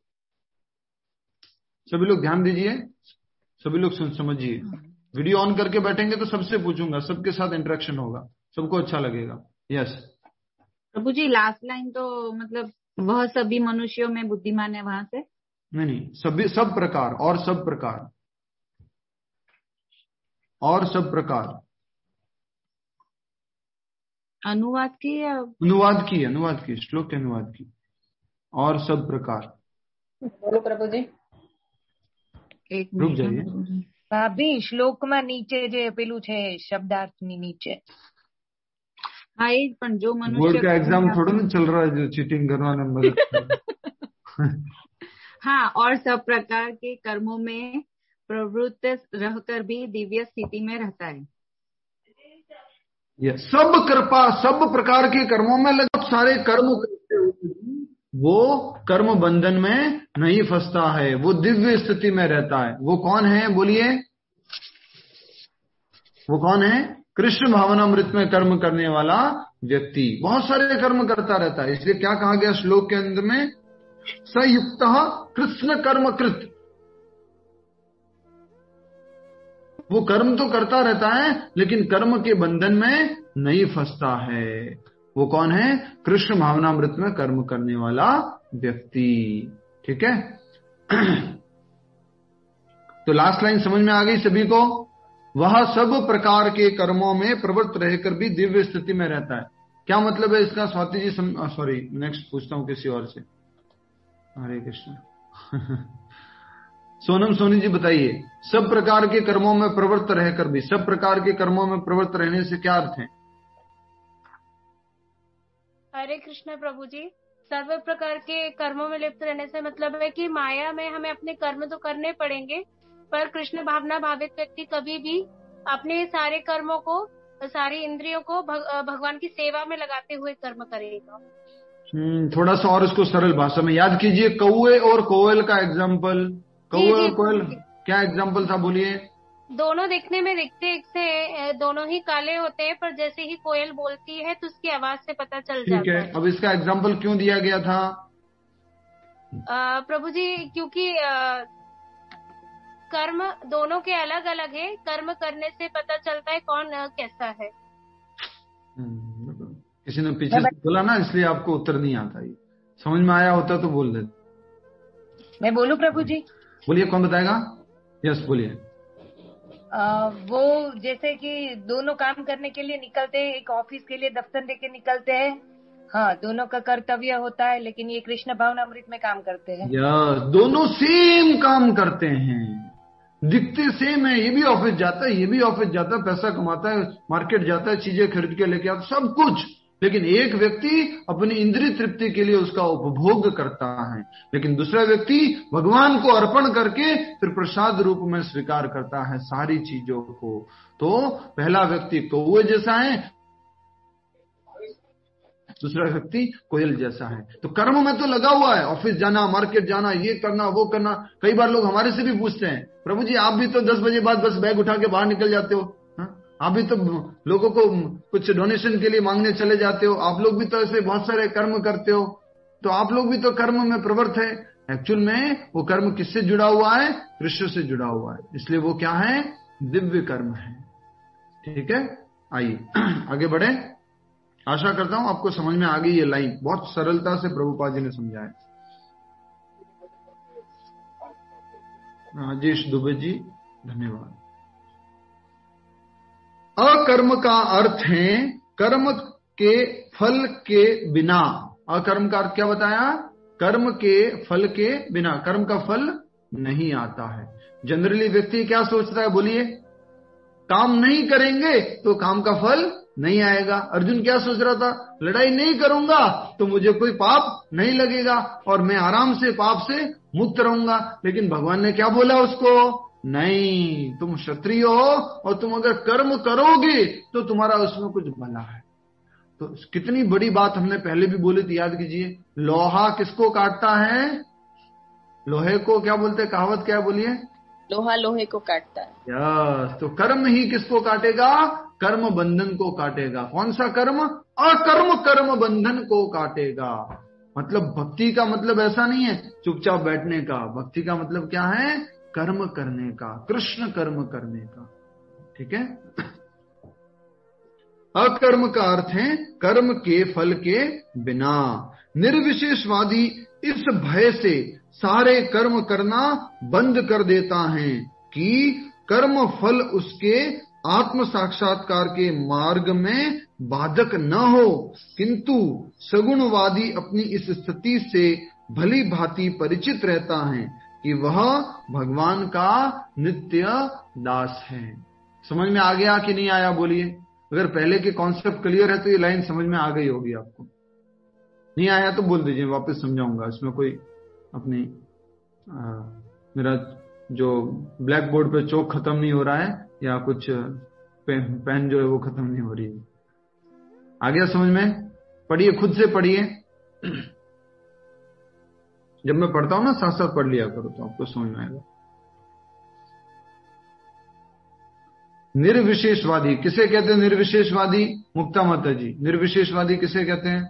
सभी लोग ध्यान दीजिए, सभी लोग सुन समझिए। वीडियो ऑन करके बैठेंगे तो सबसे पूछूंगा, सबके साथ इंटरेक्शन होगा, सबको अच्छा लगेगा। यस प्रभु जी, लास्ट लाइन तो मतलब वह सभी मनुष्यों में बुद्धिमान है, वहां से नहीं नहीं, सभी, सब प्रकार और सब प्रकार और सब प्रकार अनुवाद की या अनुवाद की अनुवाद की श्लोक के अनुवाद की। और सब प्रकार बोलो प्रभु जी। एक रुक जाइए ભાભી શ્લોકમાં નીચે જે પેલું છે શબ્દાર્થની નીચે। हाँ, एक पण जो मनुष्य बोर्ड का एग्जाम थोड़ा ना चल रहा है जो चीटिंग करवाने में मदद। हाँ, और सब प्रकार के कर्मों में प्रवृत्त रहकर भी दिव्य स्थिति में रहता है। ये सब कृपा, सब प्रकार के कर्मों में लगा, सारे कर्म करते हुए वो कर्म बंधन में नहीं फंसता है, वो दिव्य स्थिति में रहता है। वो कौन है बोलिए? वो कौन है? कृष्ण भावनामृत में कर्म करने वाला व्यक्ति बहुत सारे कर्म करता रहता है। इसलिए क्या कहा गया श्लोक के अंत में? संयुक्त कृष्ण कर्म कृत। वो कर्म तो करता रहता है लेकिन कर्म के बंधन में नहीं फंसता है। वो कौन है? कृष्ण भावनामृत में कर्म करने वाला व्यक्ति। ठीक है, तो लास्ट लाइन समझ में आ गई सभी को? वह सब प्रकार के कर्मों में प्रवृत्त रहकर भी दिव्य स्थिति में रहता है। क्या मतलब है इसका स्वाति जी? सॉरी, नेक्स्ट पूछता हूं किसी और से। हरे कृष्ण। सोनम सोनी जी बताइए, सब प्रकार के कर्मों में प्रवृत्त रहकर भी, सब प्रकार के कर्मों में प्रवृत्त रहने से क्या अर्थ है? हरे कृष्ण प्रभु जी, सर्व प्रकार के कर्मों में लिप्त रहने से मतलब है कि माया में हमें अपने कर्म तो करने पड़ेंगे, पर कृष्ण भावना भावित व्यक्ति कभी भी अपने सारे कर्मों को, सारी इंद्रियों को भग, भगवान की सेवा में लगाते हुए कर्म करेगा। हम्म थोड़ा सा और इसको सरल भाषा में याद कीजिए। कौए और कोयल का एग्जाम्पल, कौए और कोयल क्या एग्जाम्पल था, बोलिए। दोनों दिखने में दिखते एक से, दोनों ही काले होते हैं, पर जैसे ही कोयल बोलती है तो उसकी आवाज से पता चल जाता है। ठीक है, अब इसका एग्जाम्पल क्यों दिया गया था? आ, प्रभु जी, क्योंकि आ, कर्म दोनों के अलग अलग है, कर्म करने से पता चलता है कौन कैसा है। किसी ने पीछे से बोला ना, इसलिए आपको उत्तर नहीं आता। ये समझ में आया होता तो बोल देते। मैं बोलूं प्रभु जी? बोलिए, कौन बताएगा? यस बोलिए। वो जैसे कि दोनों काम करने के लिए निकलते हैं, एक ऑफिस के लिए दफ्तर लेके निकलते हैं, हाँ दोनों का कर्तव्य होता है, लेकिन ये कृष्ण भावनामृत में काम करते हैं। यस, दोनों सेम काम करते हैं, दिखते सेम है। ये भी ऑफिस जाता है, ये भी ऑफिस जाता है, पैसा कमाता है, मार्केट जाता है, चीजें खरीद के लेके आता, सब कुछ। लेकिन एक व्यक्ति अपनी इंद्रिय तृप्ति के लिए उसका उपभोग करता है, लेकिन दूसरा व्यक्ति भगवान को अर्पण करके फिर प्रसाद रूप में स्वीकार करता है सारी चीजों को। तो पहला व्यक्ति कौवे जैसा है, दूसरा व्यक्ति कोयल जैसा है। तो कर्म में तो लगा हुआ है, ऑफिस जाना, मार्केट जाना, ये करना, वो करना। कई बार लोग हमारे से भी पूछते हैं, प्रभु जी आप भी तो दस बजे बाद बस बैग उठा के बाहर निकल जाते हो, आप भी तो लोगों को कुछ डोनेशन के लिए मांगने चले जाते हो, आप लोग भी तो ऐसे बहुत सारे कर्म करते हो, तो आप लोग भी तो कर्म में प्रवृत्त है। एक्चुअल में वो कर्म किससे जुड़ा हुआ है? कृष्ण से जुड़ा हुआ है, इसलिए वो क्या है? दिव्य कर्म है। ठीक है, आइए आगे बढ़े। आशा करता हूं आपको समझ में आ गई ये लाइन, बहुत सरलता से प्रभुपाद जी ने समझाया। राजेश दुबे जी धन्यवाद। अकर्म का अर्थ है कर्म के फल के बिना। अकर्म का अर्थ क्या बताया? कर्म के फल के बिना, कर्म का फल नहीं आता है। जनरली व्यक्ति क्या सोचता है, बोलिए? काम नहीं करेंगे तो काम का फल नहीं आएगा। अर्जुन क्या सोच रहा था? लड़ाई नहीं करूंगा तो मुझे कोई पाप नहीं लगेगा और मैं आराम से पाप से मुक्त रहूंगा। लेकिन भगवान ने क्या बोला उसको? नहीं, तुम क्षत्रिय हो और तुम अगर कर्म करोगे तो तुम्हारा उसमें कुछ भला है। तो कितनी बड़ी बात हमने पहले भी बोली थी, याद कीजिए। लोहा किसको काटता है? लोहे को क्या बोलते हैं, कहावत क्या बोलिए? लोहा लोहे को काटता है। यस, तो कर्म ही किसको काटेगा? कर्म बंधन को काटेगा। कौन सा कर्म? अकर्म कर्म बंधन को काटेगा। मतलब भक्ति का मतलब ऐसा नहीं है चुपचाप बैठने का, भक्ति का मतलब क्या है? कर्म करने का, कृष्ण कर्म करने का। ठीक है, अकर्म का अर्थ है कर्म के फल के बिना। निर्विशेषवादी इस भय से सारे कर्म करना बंद कर देता है कि कर्म फल उसके आत्म साक्षात्कार के मार्ग में बाधक न हो, किंतु सगुणवादी अपनी इस स्थिति से भली भांति परिचित रहता है कि वह भगवान का नित्य दास है। समझ में आ गया कि नहीं आया, बोलिए? अगर पहले के कॉन्सेप्ट क्लियर है तो ये लाइन समझ में आ गई होगी आपको। नहीं आया तो बोल दीजिए, वापस समझाऊंगा। इसमें कोई अपनी आ, मेरा जो ब्लैक बोर्ड पे चौक खत्म नहीं हो रहा है या कुछ पेन, पेन जो है वो खत्म नहीं हो रही है। आ गया समझ में? पढ़िए, खुद से पढ़िए। जब मैं पढ़ता हूं ना साथ साथ पढ़ लिया करो तो आपको समझ में आएगा। निर्विशेषवादी किसे कहते हैं? निर्विशेषवादी मुक्ता माता जी, निर्विशेषवादी किसे कहते हैं?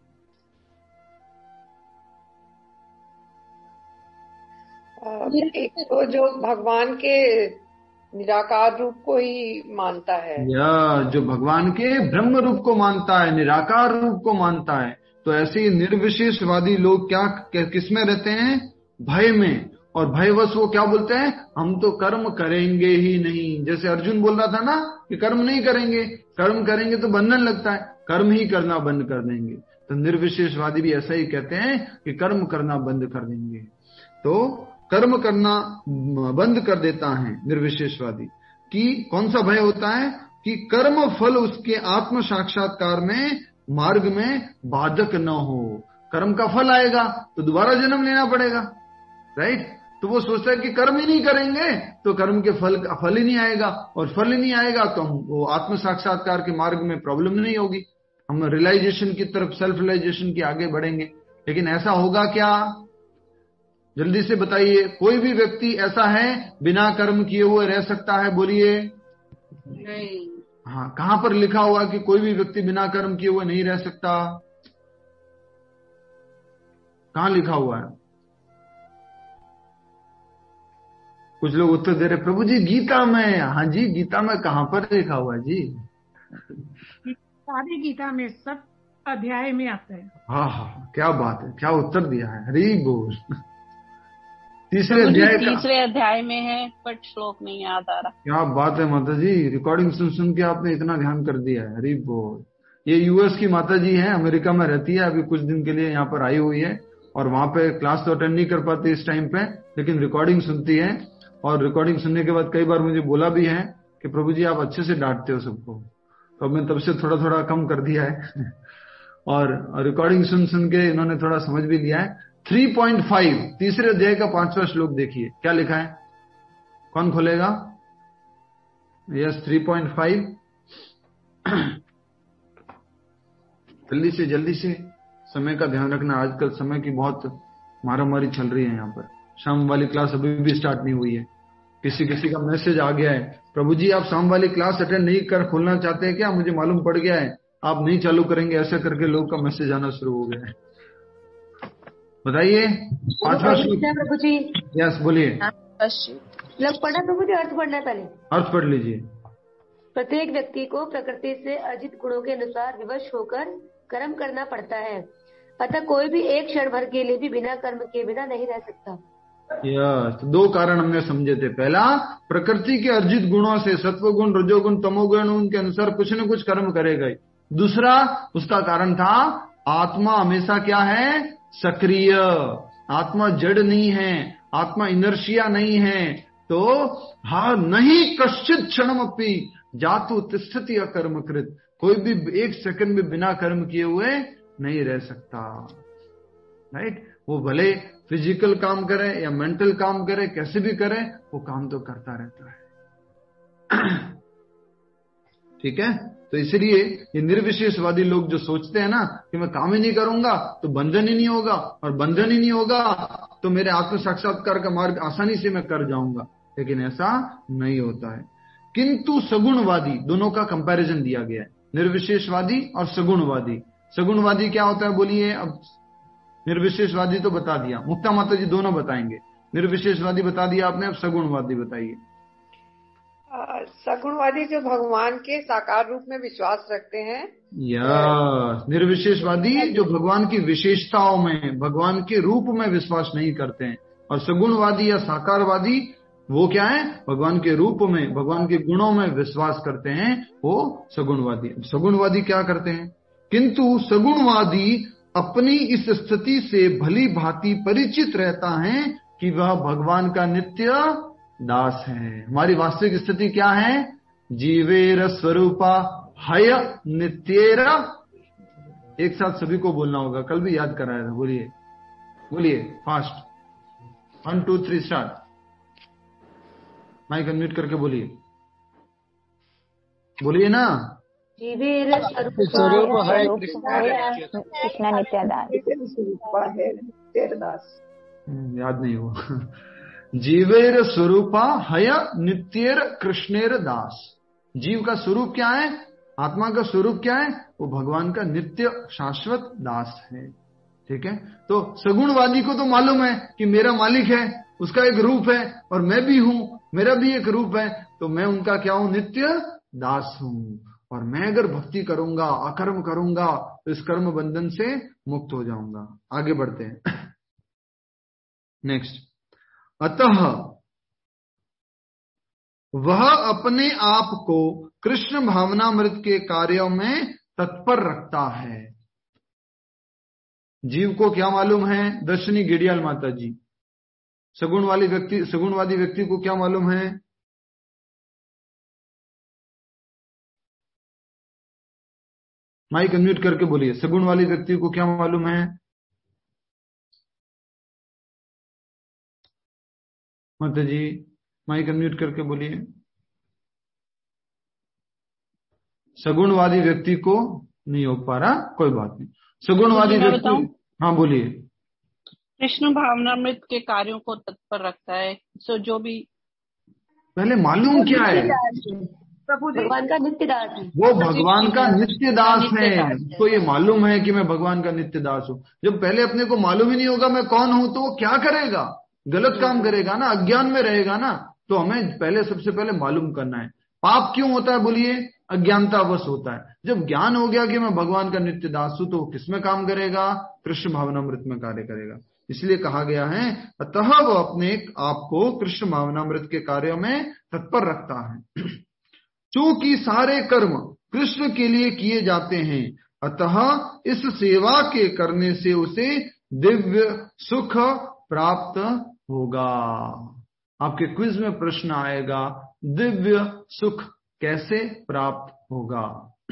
एक तो जो भगवान के निराकार रूप को ही मानता है, या जो भगवान के ब्रह्म रूप को मानता है, निराकार रूप को मानता है। तो ऐसे ही निर्विशेषवादी लोग क्या किसमें रहते हैं? भय में। और भयवश वो क्या बोलते हैं? हम तो कर्म करेंगे ही नहीं। जैसे अर्जुन बोल रहा था ना कि कर्म नहीं करेंगे, कर्म करेंगे तो बंधन लगता है, कर्म ही करना बंद कर देंगे। तो निर्विशेषवादी भी ऐसा ही कहते हैं कि कर्म करना बंद कर देंगे। तो कर्म करना बंद कर देता है निर्विशेषवादी कि कौन सा भय होता है कि कर्म फल उसके आत्म साक्षात्कार में मार्ग में बाधक न हो। कर्म का फल आएगा तो दोबारा जन्म लेना पड़ेगा, राइट। तो वो सोचता है कि कर्म ही नहीं करेंगे तो कर्म के फल फल ही नहीं आएगा, और फल ही नहीं आएगा तो हम वो आत्म साक्षात्कार के मार्ग में प्रॉब्लम नहीं होगी, हम रियलाइजेशन की तरफ, सेल्फ रियलाइजेशन की आगे बढ़ेंगे। लेकिन ऐसा होगा क्या? जल्दी से बताइए, कोई भी व्यक्ति ऐसा है बिना कर्म किए हुए रह सकता है? बोलिए नहीं। हाँ, कहां पर लिखा हुआ कि कोई भी व्यक्ति बिना कर्म किए हुए नहीं रह सकता? कहां लिखा हुआ है? कुछ लोग उत्तर दे रहे प्रभु जी गीता में। हाँ जी, गीता में कहां पर लिखा हुआ है जी? सारी गीता में सब अध्याय में आता है। हाँ हाँ, क्या बात है, क्या उत्तर दिया है, हरी बोल। तीसरे अध्याय का तीसरे अध्याय में है, पर श्लोक नहीं याद आ रहा। क्या बात है माता जी, रिकॉर्डिंग सुन सुन के आपने इतना ध्यान कर दिया है, हरी बोल। ये यूएस की माता जी है, अमेरिका में रहती है, अभी कुछ दिन के लिए यहाँ पर आई हुई है, और वहां पे क्लास तो अटेंड नहीं कर पाती इस टाइम पे, लेकिन रिकॉर्डिंग सुनती है। और रिकॉर्डिंग सुनने के बाद कई बार मुझे बोला भी है कि प्रभु जी आप अच्छे से डांटते हो सबको, तो अब मैं तब से थोड़ा थोड़ा कम कर दिया है। और रिकॉर्डिंग सुन सुन के इन्होंने थोड़ा समझ भी लिया है। थ्री पॉइंट फाइव तीसरे अध्याय का पांचवा श्लोक देखिए क्या लिखा है, कौन खोलेगा? Yes, three point five. जल्दी से जल्दी से, समय का ध्यान रखना, आजकल समय की बहुत मारामारी चल रही है यहाँ पर। शाम वाली क्लास अभी भी स्टार्ट नहीं हुई है, किसी किसी का मैसेज आ गया है, प्रभु जी आप शाम वाली क्लास अटेंड नहीं कर खोलना चाहते हैं क्या? मुझे मालूम पड़ गया है आप नहीं चालू करेंगे, ऐसा करके लोग का मैसेज आना शुरू हो गया है। बताइए पांचवा श्लोक प्रभु जी। यस बोलिए। श्लोक पढ़ना प्रभु जी, अर्थ पढ़ना पहले। अर्थ पढ़ लीजिए। प्रत्येक व्यक्ति को प्रकृति से अर्जित गुणों के अनुसार विवश होकर कर्म करना पड़ता है, अतः कोई भी एक क्षण भर के लिए भी बिना कर्म के बिना नहीं रह सकता। यस, दो कारण हमने समझे थे। पहला, प्रकृति के अर्जित गुणों से, सत्वगुण, रजोगुण, तमोगुण, उनके अनुसार कुछ न कुछ कर्म करेगा। दूसरा उसका कारण था आत्मा हमेशा क्या है? सक्रिय। आत्मा जड़ नहीं है, आत्मा इनर्शिया नहीं है। तो हाँ, नहीं कश्चित क्षणम अपि जातु तिष्ठति अकर्मकृत, कोई भी एक सेकंड में बिना कर्म किए हुए नहीं रह सकता, राइट। वो भले फिजिकल काम करे या मेंटल काम करे, कैसे भी करे, वो काम तो करता रहता है। ठीक है, तो इसलिए ये निर्विशेषवादी लोग जो सोचते हैं ना कि मैं काम ही नहीं करूंगा तो बंधन ही नहीं होगा, और बंधन ही नहीं होगा तो मेरे आत्म साक्षात्कार का मार्ग आसानी से मैं कर जाऊंगा, लेकिन ऐसा नहीं होता है। किंतु सगुणवादी, दोनों का कंपैरिजन दिया गया है, निर्विशेषवादी और सगुणवादी। सगुणवादी क्या होता है बोलिए? अब निर्विशेषवादी तो बता दिया, मुक्ता माता जी दोनों बताएंगे। निर्विशेषवादी बता दिया आपने, अब सगुणवादी बताइए। सगुणवादी जो भगवान के साकार रूप में विश्वास रखते हैं। यस, निर्विशेषवादी जो भगवान की विशेषताओं में, भगवान के रूप में विश्वास नहीं करते हैं। और सगुणवादी या साकारवादी वो क्या है? भगवान के रूप में, भगवान के गुणों में विश्वास करते हैं, वो सगुणवादी। सगुणवादी क्या करते हैं? किंतु सगुणवादी अपनी इस स्थिति से भली भांति परिचित रहता है कि वह भगवान का नित्य दास है। हमारी वास्तविक स्थिति क्या है? जीवेर स्वरूपा हय नित्येर। एक साथ सभी को बोलना होगा, कल भी याद कराया था। बोलिए बोलिए fast, one two three start. Mic unmute करके बोलिए, बोलिए ना। जीवेर स्वरूप है कृष्ण नित्य दास। याद नहीं हुआ। जीवेर स्वरूपा हय नित्येर कृष्णेर दास। जीव का स्वरूप क्या है? आत्मा का स्वरूप क्या है? वो भगवान का नित्य शाश्वत दास है। ठीक है, तो सगुणवादी को तो मालूम है कि मेरा मालिक है, उसका एक रूप है, और मैं भी हूं, मेरा भी एक रूप है, तो मैं उनका क्या हूं? नित्य दास हूं। और मैं अगर भक्ति करूंगा, अकर्म करूंगा, तो इस कर्म बंधन से मुक्त हो जाऊंगा। आगे बढ़ते हैं नेक्स्ट। अतः वह अपने आप को कृष्ण भावनामृत के कार्यों में तत्पर रखता है। जीव को क्या मालूम है? दर्शनी गेडियाल माता जी। सगुण वाली व्यक्ति सगुणवादी व्यक्ति को क्या मालूम है? माइक अनम्यूट करके बोलिए। सगुण वाली व्यक्ति को क्या मालूम है? माता जी माइक अनम्यूट करके बोलिए। सगुणवादी व्यक्ति को नहीं हो पा रहा, कोई बात नहीं। सगुणवादी व्यक्ति, हाँ बोलिए। कृष्ण भावनामृत के कार्यों को तत्पर रखता है। सो जो भी पहले मालूम क्या है? भगवान का नित्य दास है। वो भगवान का नित्य दास है। तो ये मालूम है कि मैं भगवान का नित्य दास हूँ। जब पहले अपने को मालूम ही नहीं होगा मैं कौन हूं, तो वो क्या करेगा? गलत काम करेगा ना, अज्ञान में रहेगा ना। तो हमें पहले सबसे पहले मालूम करना है। पाप क्यों होता है बोलिए? अज्ञानतावश होता है। जब ज्ञान हो गया कि मैं भगवान का नित्य दास हूं, तो वो किसमें काम करेगा? कृष्ण भावनामृत में कार्य करेगा। इसलिए कहा गया है अतः वो अपने आप को कृष्ण भावनामृत के कार्यों में तत्पर रखता है। चूंकि सारे कर्म कृष्ण के लिए किए जाते हैं, अतः इस सेवा के करने से उसे दिव्य सुख प्राप्त होगा। आपके क्विज में प्रश्न आएगा, दिव्य सुख कैसे प्राप्त होगा?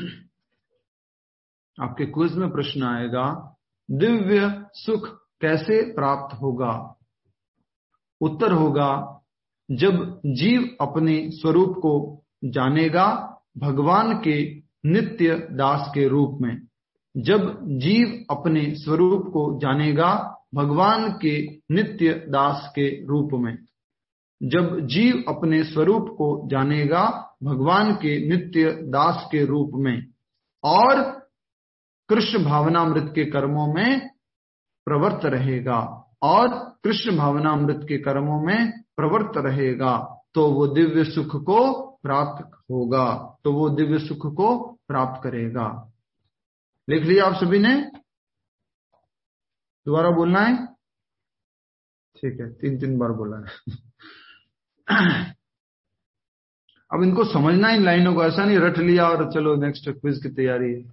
आपके क्विज में प्रश्न आएगा, दिव्य सुख कैसे प्राप्त होगा? उत्तर होगा, जब जीव अपने स्वरूप को जानेगा भगवान के नित्य दास के रूप में। जब जीव अपने स्वरूप को जानेगा भगवान के नित्य दास के रूप में। जब जीव अपने स्वरूप को जानेगा भगवान के नित्य दास के रूप में और कृष्ण भावनामृत के कर्मों में प्रवृत्त रहेगा और कृष्ण भावनामृत के कर्मों में प्रवृत्त रहेगा, तो वो दिव्य सुख को प्राप्त होगा, तो वो दिव्य सुख को प्राप्त करेगा। लिख लिया आप सभी ने? दोबारा बोलना है? ठीक है, तीन तीन बार बोला है। अब इनको समझना इन लाइनों को, ऐसा नहीं रट लिया और चलो नेक्स्ट क्विज की तैयारी है।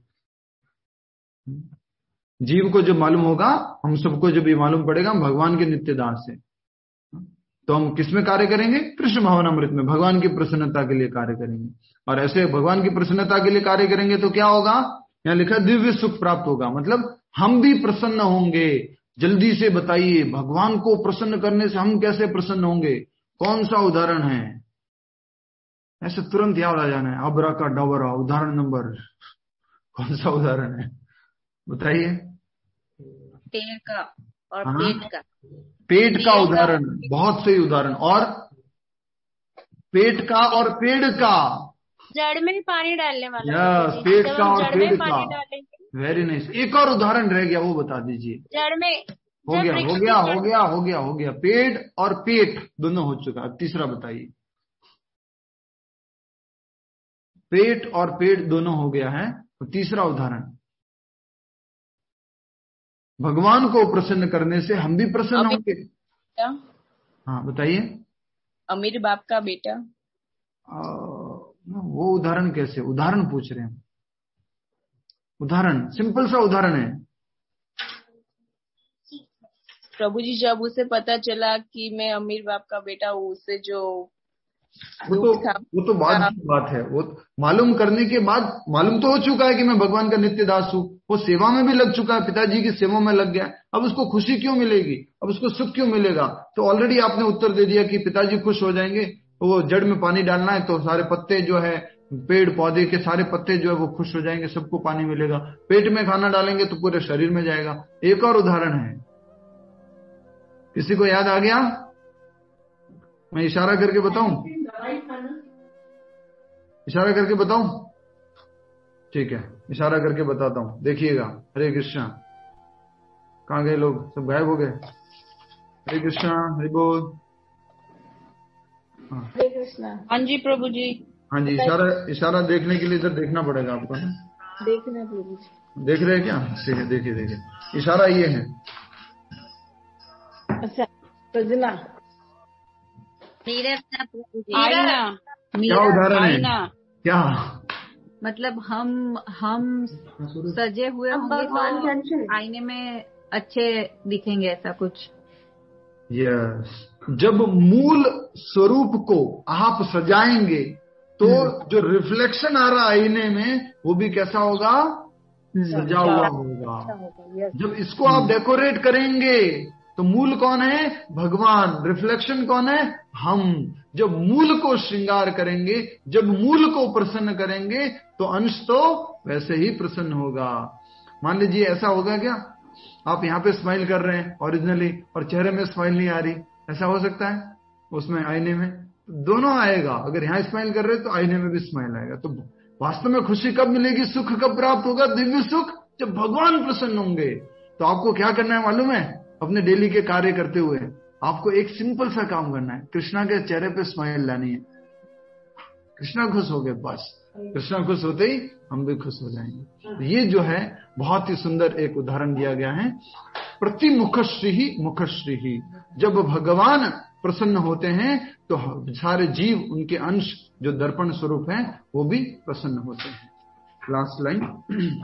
जीव को जब मालूम होगा, हम सबको जब ये मालूम पड़ेगा हम भगवान के नित्य दास है, तो हम किसमें कार्य करेंगे? कृष्ण भावनामृत में, भगवान की प्रसन्नता के लिए कार्य करेंगे। और ऐसे भगवान की प्रसन्नता के लिए कार्य करेंगे तो क्या होगा? यहाँ लिखा दिव्य सुख प्राप्त होगा, मतलब हम भी प्रसन्न होंगे। जल्दी से बताइए, भगवान को प्रसन्न करने से हम कैसे प्रसन्न होंगे? कौन सा उदाहरण है? ऐसे तुरंत याद आ जाना है, अबरा का डबरा उदाहरण नंबर, कौन सा उदाहरण है बताइए? पेड़ का और हाँ? पेट का पेट का उदाहरण, बहुत सही उदाहरण। और पेट का और पेड़ का, जड़ में पानी डालने वाला। यस, पेट का और जड़ पेड़ में का, पानी डालेंगे। Very nice. एक और उदाहरण रह गया, वो बता दीजिए। जड़ में हो गया हो गया हो गया हो गया हो गया पेट और पेट दोनों हो चुका। अब तीसरा बताइए। पेट और पेट दोनों हो गया है, तो तीसरा उदाहरण, भगवान को प्रसन्न करने से हम भी प्रसन्न होंगे। हाँ बताइए। अमीर बाप का बेटा, आ, वो उदाहरण कैसे? उदाहरण पूछ रहे हैं, उदाहरण सिंपल सा उदाहरण है। प्रभु जी जब उसे पता चला कि मैं अमीर बाप का बेटा हूँ, उससे जो वो तो वो तो बाद की बात है। वो मालूम करने के बाद मालूम तो हो चुका है कि मैं भगवान का नित्य दास हूँ, वो सेवा में भी लग चुका है, पिताजी की सेवा में लग गया। अब उसको खुशी क्यों मिलेगी? अब उसको सुख क्यों मिलेगा? तो ऑलरेडी आपने उत्तर दे दिया कि पिताजी खुश हो जाएंगे। वो जड़ में पानी डालना है तो सारे पत्ते जो है, पेड़ पौधे के सारे पत्ते जो है वो खुश हो जाएंगे, सबको पानी मिलेगा। पेट में खाना डालेंगे तो पूरे शरीर में जाएगा। एक और उदाहरण है, किसी को याद आ गया? मैं इशारा करके बताऊं? इशारा करके बताऊं? ठीक है, इशारा करके बताता हूं, देखिएगा। हरे कृष्णा। कहाँ गए लोग? सब गायब हो गए। हरे कृष्णा, हरि बोल। हरे कृष्णा। हाँ जी प्रभु जी। हाँ जी, इशारा इशारा देखने के लिए इधर देखना पड़ेगा आपको ना। देखना प्रभु जी। देख रहे हैं क्या? ठीक है, देखिए देखिए, इशारा ये है। अच्छा, सजना आईना। क्या उदाहरण है? क्या मतलब हम हम सजे हुए होंगे तो आईने में अच्छे दिखेंगे, ऐसा कुछ। Yes yes. जब मूल स्वरूप को आप सजाएंगे तो जो रिफ्लेक्शन आ रहा आईने में वो भी कैसा होगा, सजा हुआ होगा। जब इसको आप डेकोरेट करेंगे तो मूल कौन है, भगवान, रिफ्लेक्शन कौन है, हम। जब मूल को श्रृंगार करेंगे, जब मूल को प्रसन्न करेंगे तो अंश तो वैसे ही प्रसन्न होगा। मान लीजिए ऐसा होगा क्या, आप यहाँ पे स्माइल कर रहे हैं ओरिजिनली और चेहरे में स्माइल नहीं आ रही, ऐसा हो सकता है? उसमें आईने में दोनों आएगा। अगर यहाँ स्माइल कर रहे हैं तो आईने में भी स्माइल आएगा। तो वास्तव में खुशी कब मिलेगी, सुख कब प्राप्त होगा, दिव्य सुख, जब भगवान प्रसन्न होंगे। तो आपको क्या करना है मालूम है, अपने डेली के कार्य करते हुए आपको एक सिंपल सा काम करना है, कृष्णा के चेहरे पे स्माइल लानी है। कृष्णा खुश हो गए, बस कृष्णा खुश होते ही हम भी खुश हो जाएंगे। ये जो है बहुत ही सुंदर एक उदाहरण दिया गया है। प्रति मुखश्री ही मुखश्री ही, जब भगवान प्रसन्न होते हैं तो सारे जीव, उनके अंश जो दर्पण स्वरूप हैं, वो भी प्रसन्न होते हैं। लास्ट लाइन,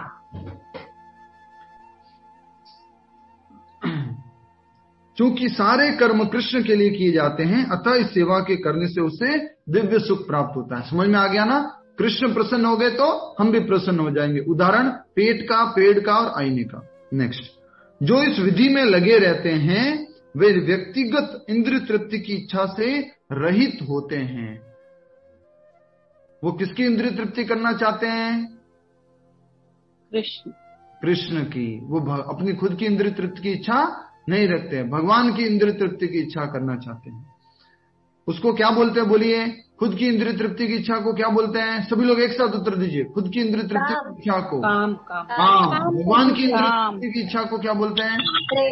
चूंकि सारे कर्म कृष्ण के लिए किए जाते हैं, अतः इस सेवा के करने से उसे दिव्य सुख प्राप्त होता है। समझ में आ गया ना? कृष्ण प्रसन्न हो गए तो हम भी प्रसन्न हो जाएंगे। उदाहरण पेट का, पेड़ का और आईने का। नेक्स्ट, जो इस विधि में लगे रहते हैं वे व्यक्तिगत इंद्रिय तृप्ति की इच्छा से रहित होते हैं। वो किसकी इंद्रिय तृप्ति करना चाहते हैं? कृष्ण कृष्ण की। वो अपनी खुद की इंद्रिय तृप्ति की इच्छा नहीं रखते हैं, भगवान की इंद्रिय तृप्ति की इच्छा करना चाहते हैं। उसको क्या बोलते हैं बोलिए? खुद की इंद्रिय तृप्ति की इच्छा को क्या बोलते हैं? सभी लोग एक साथ उत्तर दीजिए। खुद की इंद्रिय तृप्ति की इच्छा को काम काम हाँ, भगवान की इंद्रिय तृप्ति की इच्छा को क्या बोलते हैं?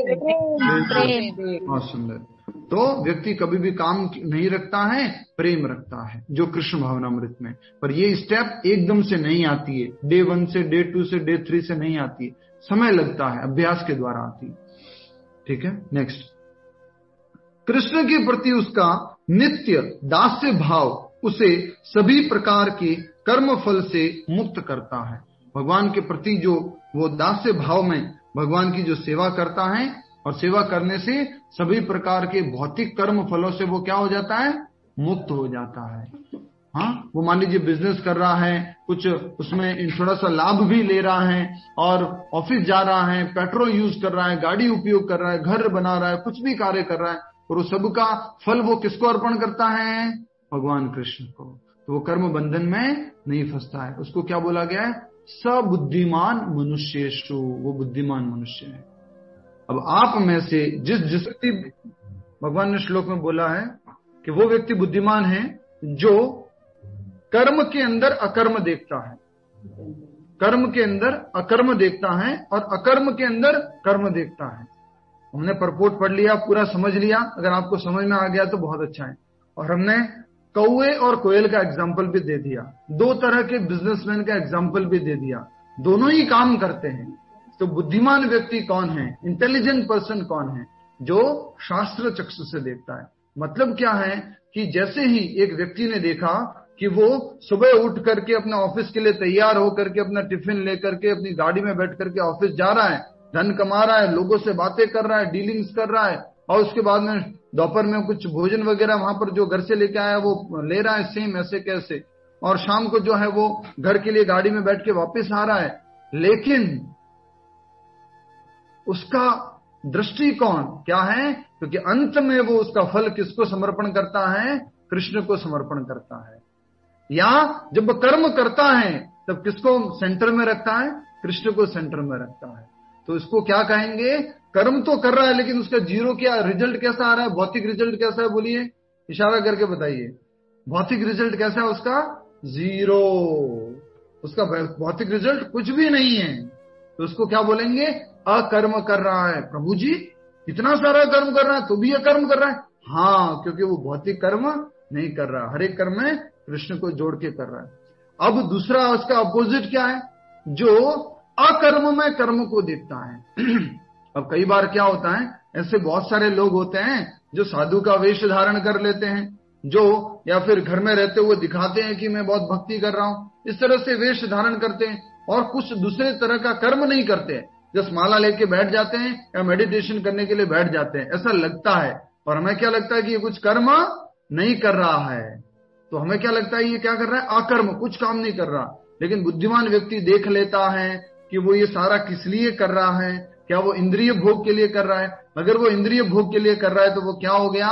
बहुत सुंदर। तो व्यक्ति कभी भी काम नहीं रखता है, प्रेम रखता है, जो कृष्ण भावनामृत में। पर ये स्टेप एकदम से नहीं आती है, डे वन से डे टू से डे थ्री से नहीं आती है, समय लगता है, अभ्यास के द्वारा आती है। ठीक है, नेक्स्ट, कृष्ण के प्रति उसका नित्य दास्य भाव उसे सभी प्रकार के कर्म फल से मुक्त करता है। भगवान के प्रति जो वो दास्य भाव में भगवान की जो सेवा करता है, और सेवा करने से सभी प्रकार के भौतिक कर्म फलों से वो क्या हो जाता है? मुक्त हो जाता है। हाँ, वो मान लीजिए बिजनेस कर रहा है, कुछ उसमें थोड़ा सा लाभ भी ले रहा है, और ऑफिस जा रहा है, पेट्रोल यूज कर रहा है, गाड़ी उपयोग कर रहा है, घर बना रहा है, कुछ भी कार्य कर रहा है, और वो सबका फल वो किसको अर्पण करता है? भगवान कृष्ण को। तो वो कर्म बंधन में नहीं फंसता है। उसको क्या बोला गया है? सबुद्धिमान मनुष्येषु, वो बुद्धिमान मनुष्य है। अब आप में से जिस जिस व्यक्ति, भगवान ने श्लोक में बोला है कि वो व्यक्ति बुद्धिमान है जो कर्म के अंदर अकर्म देखता है, कर्म के अंदर अकर्म देखता है, और अकर्म के अंदर कर्म देखता है। हमने परपोर्ट पढ़ लिया, पूरा समझ लिया। अगर आपको समझ में आ गया तो बहुत अच्छा है। और हमने कौवे और कोयल का एग्जाम्पल भी दे दिया, दो तरह के बिजनेसमैन का एग्जाम्पल भी दे दिया, दोनों ही काम करते हैं। तो बुद्धिमान व्यक्ति कौन है, इंटेलिजेंट पर्सन कौन है? जो शास्त्र चक्षु से देखता है। मतलब क्या है कि जैसे ही एक व्यक्ति ने देखा कि वो सुबह उठ करके अपने ऑफिस के लिए तैयार होकर के अपना टिफिन लेकर के अपनी गाड़ी में बैठ करके ऑफिस जा रहा है, धन कमा रहा है, लोगों से बातें कर रहा है, डीलिंग्स कर रहा है, और उसके बाद में दोपहर में कुछ भोजन वगैरह वहां पर जो घर से लेके आया वो ले रहा है, सेम ऐसे कैसे, और शाम को जो है वो घर के लिए गाड़ी में बैठ के वापस आ रहा है। लेकिन उसका दृष्टिकोण क्या है? क्योंकि अंत में वो उसका फल किसको समर्पण करता है? कृष्ण को समर्पण करता है। या जब कर्म करता है तब किसको सेंटर में रखता है? कृष्ण को सेंटर में रखता है। तो इसको क्या कहेंगे? कर्म तो कर रहा है लेकिन उसका जीरो क्या, रिजल्ट कैसा आ रहा है? भौतिक रिजल्ट कैसा है बोलिए, इशारा करके बताइए। भौतिक रिजल्ट कैसा है उसका? जीरो। उसका भौतिक रिजल्ट कुछ भी नहीं है। तो उसको क्या बोलेंगे? अकर्म कर रहा है। प्रभु जी इतना सारा कर्म कर रहा है तो भी अकर्म कर रहा है? हाँ, क्योंकि वो भौतिक कर्म नहीं कर रहा, हर एक कर्म में कृष्ण को जोड़ के कर रहा है। अब दूसरा उसका अपोजिट क्या है? जो अकर्म में कर्म को देखता है। अब कई बार क्या होता है, ऐसे बहुत सारे लोग होते हैं जो साधु का वेश धारण कर लेते हैं, जो या फिर घर में रहते हुए दिखाते हैं कि मैं बहुत भक्ति कर रहा हूं, इस तरह से वेश धारण करते हैं और कुछ दूसरे तरह का कर्म नहीं करते हैं, जस्ट माला लेके बैठ जाते हैं या मेडिटेशन करने के लिए बैठ जाते हैं, ऐसा लगता है। और हमें क्या लगता है कि ये कुछ कर्म नहीं कर रहा है, तो हमें क्या लगता है ये क्या कर रहा है, अकर्म, कुछ काम नहीं कर रहा। लेकिन बुद्धिमान व्यक्ति देख लेता है कि वो ये सारा किस लिए कर रहा है, क्या वो इंद्रिय भोग के लिए कर रहा है। अगर वो इंद्रिय भोग के लिए कर रहा है तो वो क्या हो गया,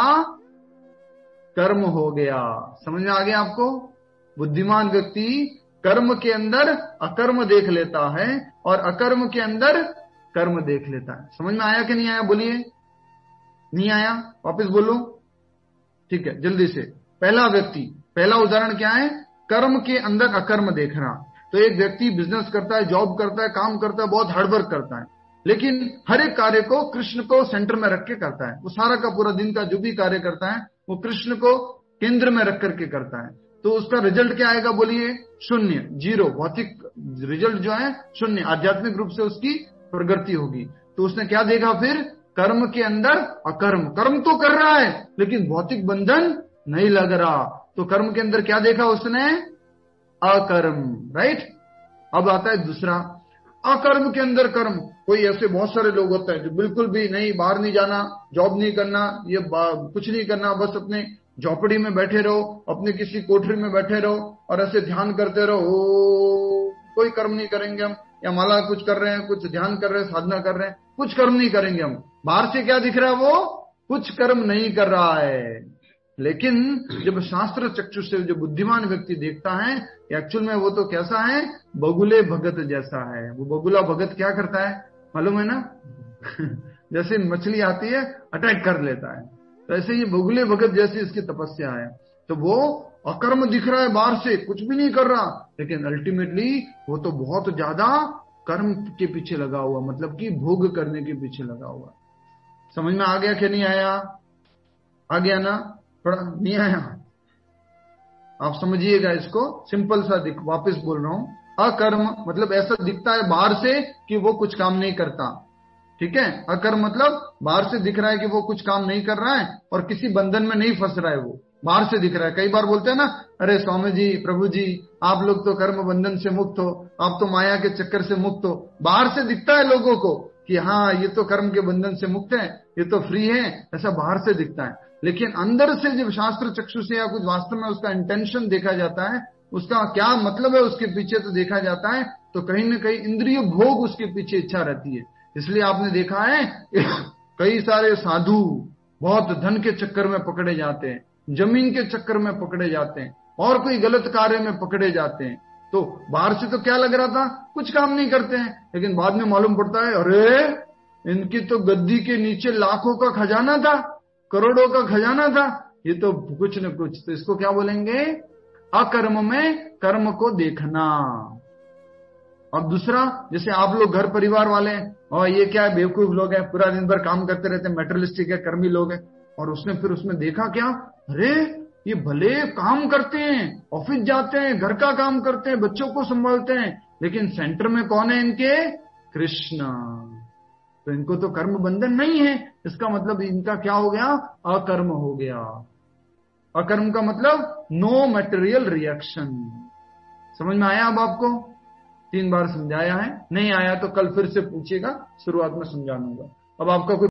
कर्म हो गया। समझ में आ गया आपको? बुद्धिमान व्यक्ति कर्म के अंदर अकर्म देख लेता है और अकर्म के अंदर कर्म देख लेता है। समझ में आया कि नहीं आया? बोलिए, नहीं आया? वापस बोलो। ठीक है, जल्दी से। पहला व्यक्ति, पहला उदाहरण क्या है, कर्म के अंदर अकर्म देख रहा। तो एक व्यक्ति बिजनेस करता है, जॉब करता है, काम करता है, बहुत हार्डवर्क करता है, लेकिन हर एक कार्य को कृष्ण को सेंटर में रख के करता है। वो सारा का पूरा दिन का जो भी कार्य करता है वो कृष्ण को केंद्र में रख करके करता है। तो उसका रिजल्ट क्या आएगा? बोलिए, शून्य, जीरो। भौतिक रिजल्ट जो है शून्य, आध्यात्मिक रूप से उसकी प्रगति होगी। तो उसने क्या देखा फिर? कर्म के अंदर अकर्म। कर्म तो कर रहा है लेकिन भौतिक बंधन नहीं लग रहा, तो कर्म के अंदर क्या देखा उसने? अकर्म। राइट। अब आता है दूसरा, अकर्म के अंदर कर्म। कोई ऐसे बहुत सारे लोग होते हैं जो बिल्कुल भी नहीं, बाहर नहीं जाना, जॉब नहीं करना, ये कुछ नहीं करना, बस अपने झोपड़ी में बैठे रहो, अपने किसी कोठरी में बैठे रहो और ऐसे ध्यान करते रहो, ओ, कोई कर्म नहीं करेंगे हम, या माला कुछ कर रहे हैं, कुछ ध्यान कर रहे हैं, साधना कर रहे हैं, कुछ कर्म नहीं करेंगे हम। बाहर से क्या दिख रहा है? वो कुछ कर्म नहीं कर रहा है। लेकिन जब शास्त्र चक्षु से जो बुद्धिमान व्यक्ति देखता है, एक्चुअल में वो तो कैसा है? बगुले भगत जैसा है। वो बगुला भगत क्या करता है मालूम है ना? जैसे मछली आती है अटैक कर लेता है, तो ऐसे ही बगुले भगत जैसी इसकी तपस्या है। तो वो अकर्म दिख रहा है बाहर से, कुछ भी नहीं कर रहा, लेकिन अल्टीमेटली वो तो बहुत ज्यादा कर्म के पीछे लगा हुआ, मतलब कि भोग करने के पीछे लगा हुआ। समझ में आ गया कि नहीं आया? आ गया ना? थोड़ा नहीं आया? आप समझिएगा इसको, सिंपल सा दिख, वापस बोल रहा हूं। अकर्म मतलब ऐसा दिखता है बाहर से कि वो कुछ काम नहीं करता। ठीक है, अकर्म मतलब बाहर से दिख रहा है कि वो कुछ काम नहीं कर रहा है और किसी बंधन में नहीं फंस रहा है, वो बाहर से दिख रहा है। कई बार बोलते हैं ना, अरे स्वामी जी, प्रभु जी, आप लोग तो कर्म बंधन से मुक्त हो, आप तो माया के चक्कर से मुक्त हो। बाहर से दिखता है लोगों को कि हाँ ये तो कर्म के बंधन से मुक्त है, ये तो फ्री है, ऐसा बाहर से दिखता है। लेकिन अंदर से जब शास्त्र चक्षु से या कुछ वास्तव में उसका इंटेंशन देखा जाता है, उसका क्या मतलब है उसके पीछे तो देखा जाता है, तो कहीं ना कहीं इंद्रिय भोग उसके पीछे इच्छा रहती है। इसलिए आपने देखा है कई सारे साधु बहुत धन के चक्कर में पकड़े जाते हैं, जमीन के चक्कर में पकड़े जाते हैं, और कोई गलत कार्य में पकड़े जाते हैं। तो बाहर से तो क्या लग रहा था, कुछ काम नहीं करते हैं, लेकिन बाद में मालूम पड़ता है अरे इनकी तो गद्दी के नीचे लाखों का खजाना था, करोड़ों का खजाना था, ये तो कुछ न कुछ। तो इसको क्या बोलेंगे? अकर्म में कर्म को देखना। और दूसरा, जैसे आप लोग घर परिवार वाले हैं, और ये क्या है, बेवकूफ लोग हैं, पूरा दिन भर काम करते रहते हैं, मेटेरियलिस्टिक है, कर्मी लोग हैं। और उसने फिर उसमें देखा क्या, अरे ये भले काम करते हैं, ऑफिस जाते हैं, घर का काम करते हैं, बच्चों को संभालते हैं, लेकिन सेंटर में कौन है इनके? कृष्ण। तो इनको तो कर्म बंधन नहीं है, इसका मतलब इनका क्या हो गया? अकर्म हो गया। अकर्म का मतलब नो मटेरियल रिएक्शन। समझ में आया अब आपको? तीन बार समझाया है, नहीं आया तो कल फिर से पूछिएगा, शुरुआत में समझा दूंगा। अब आपका कोई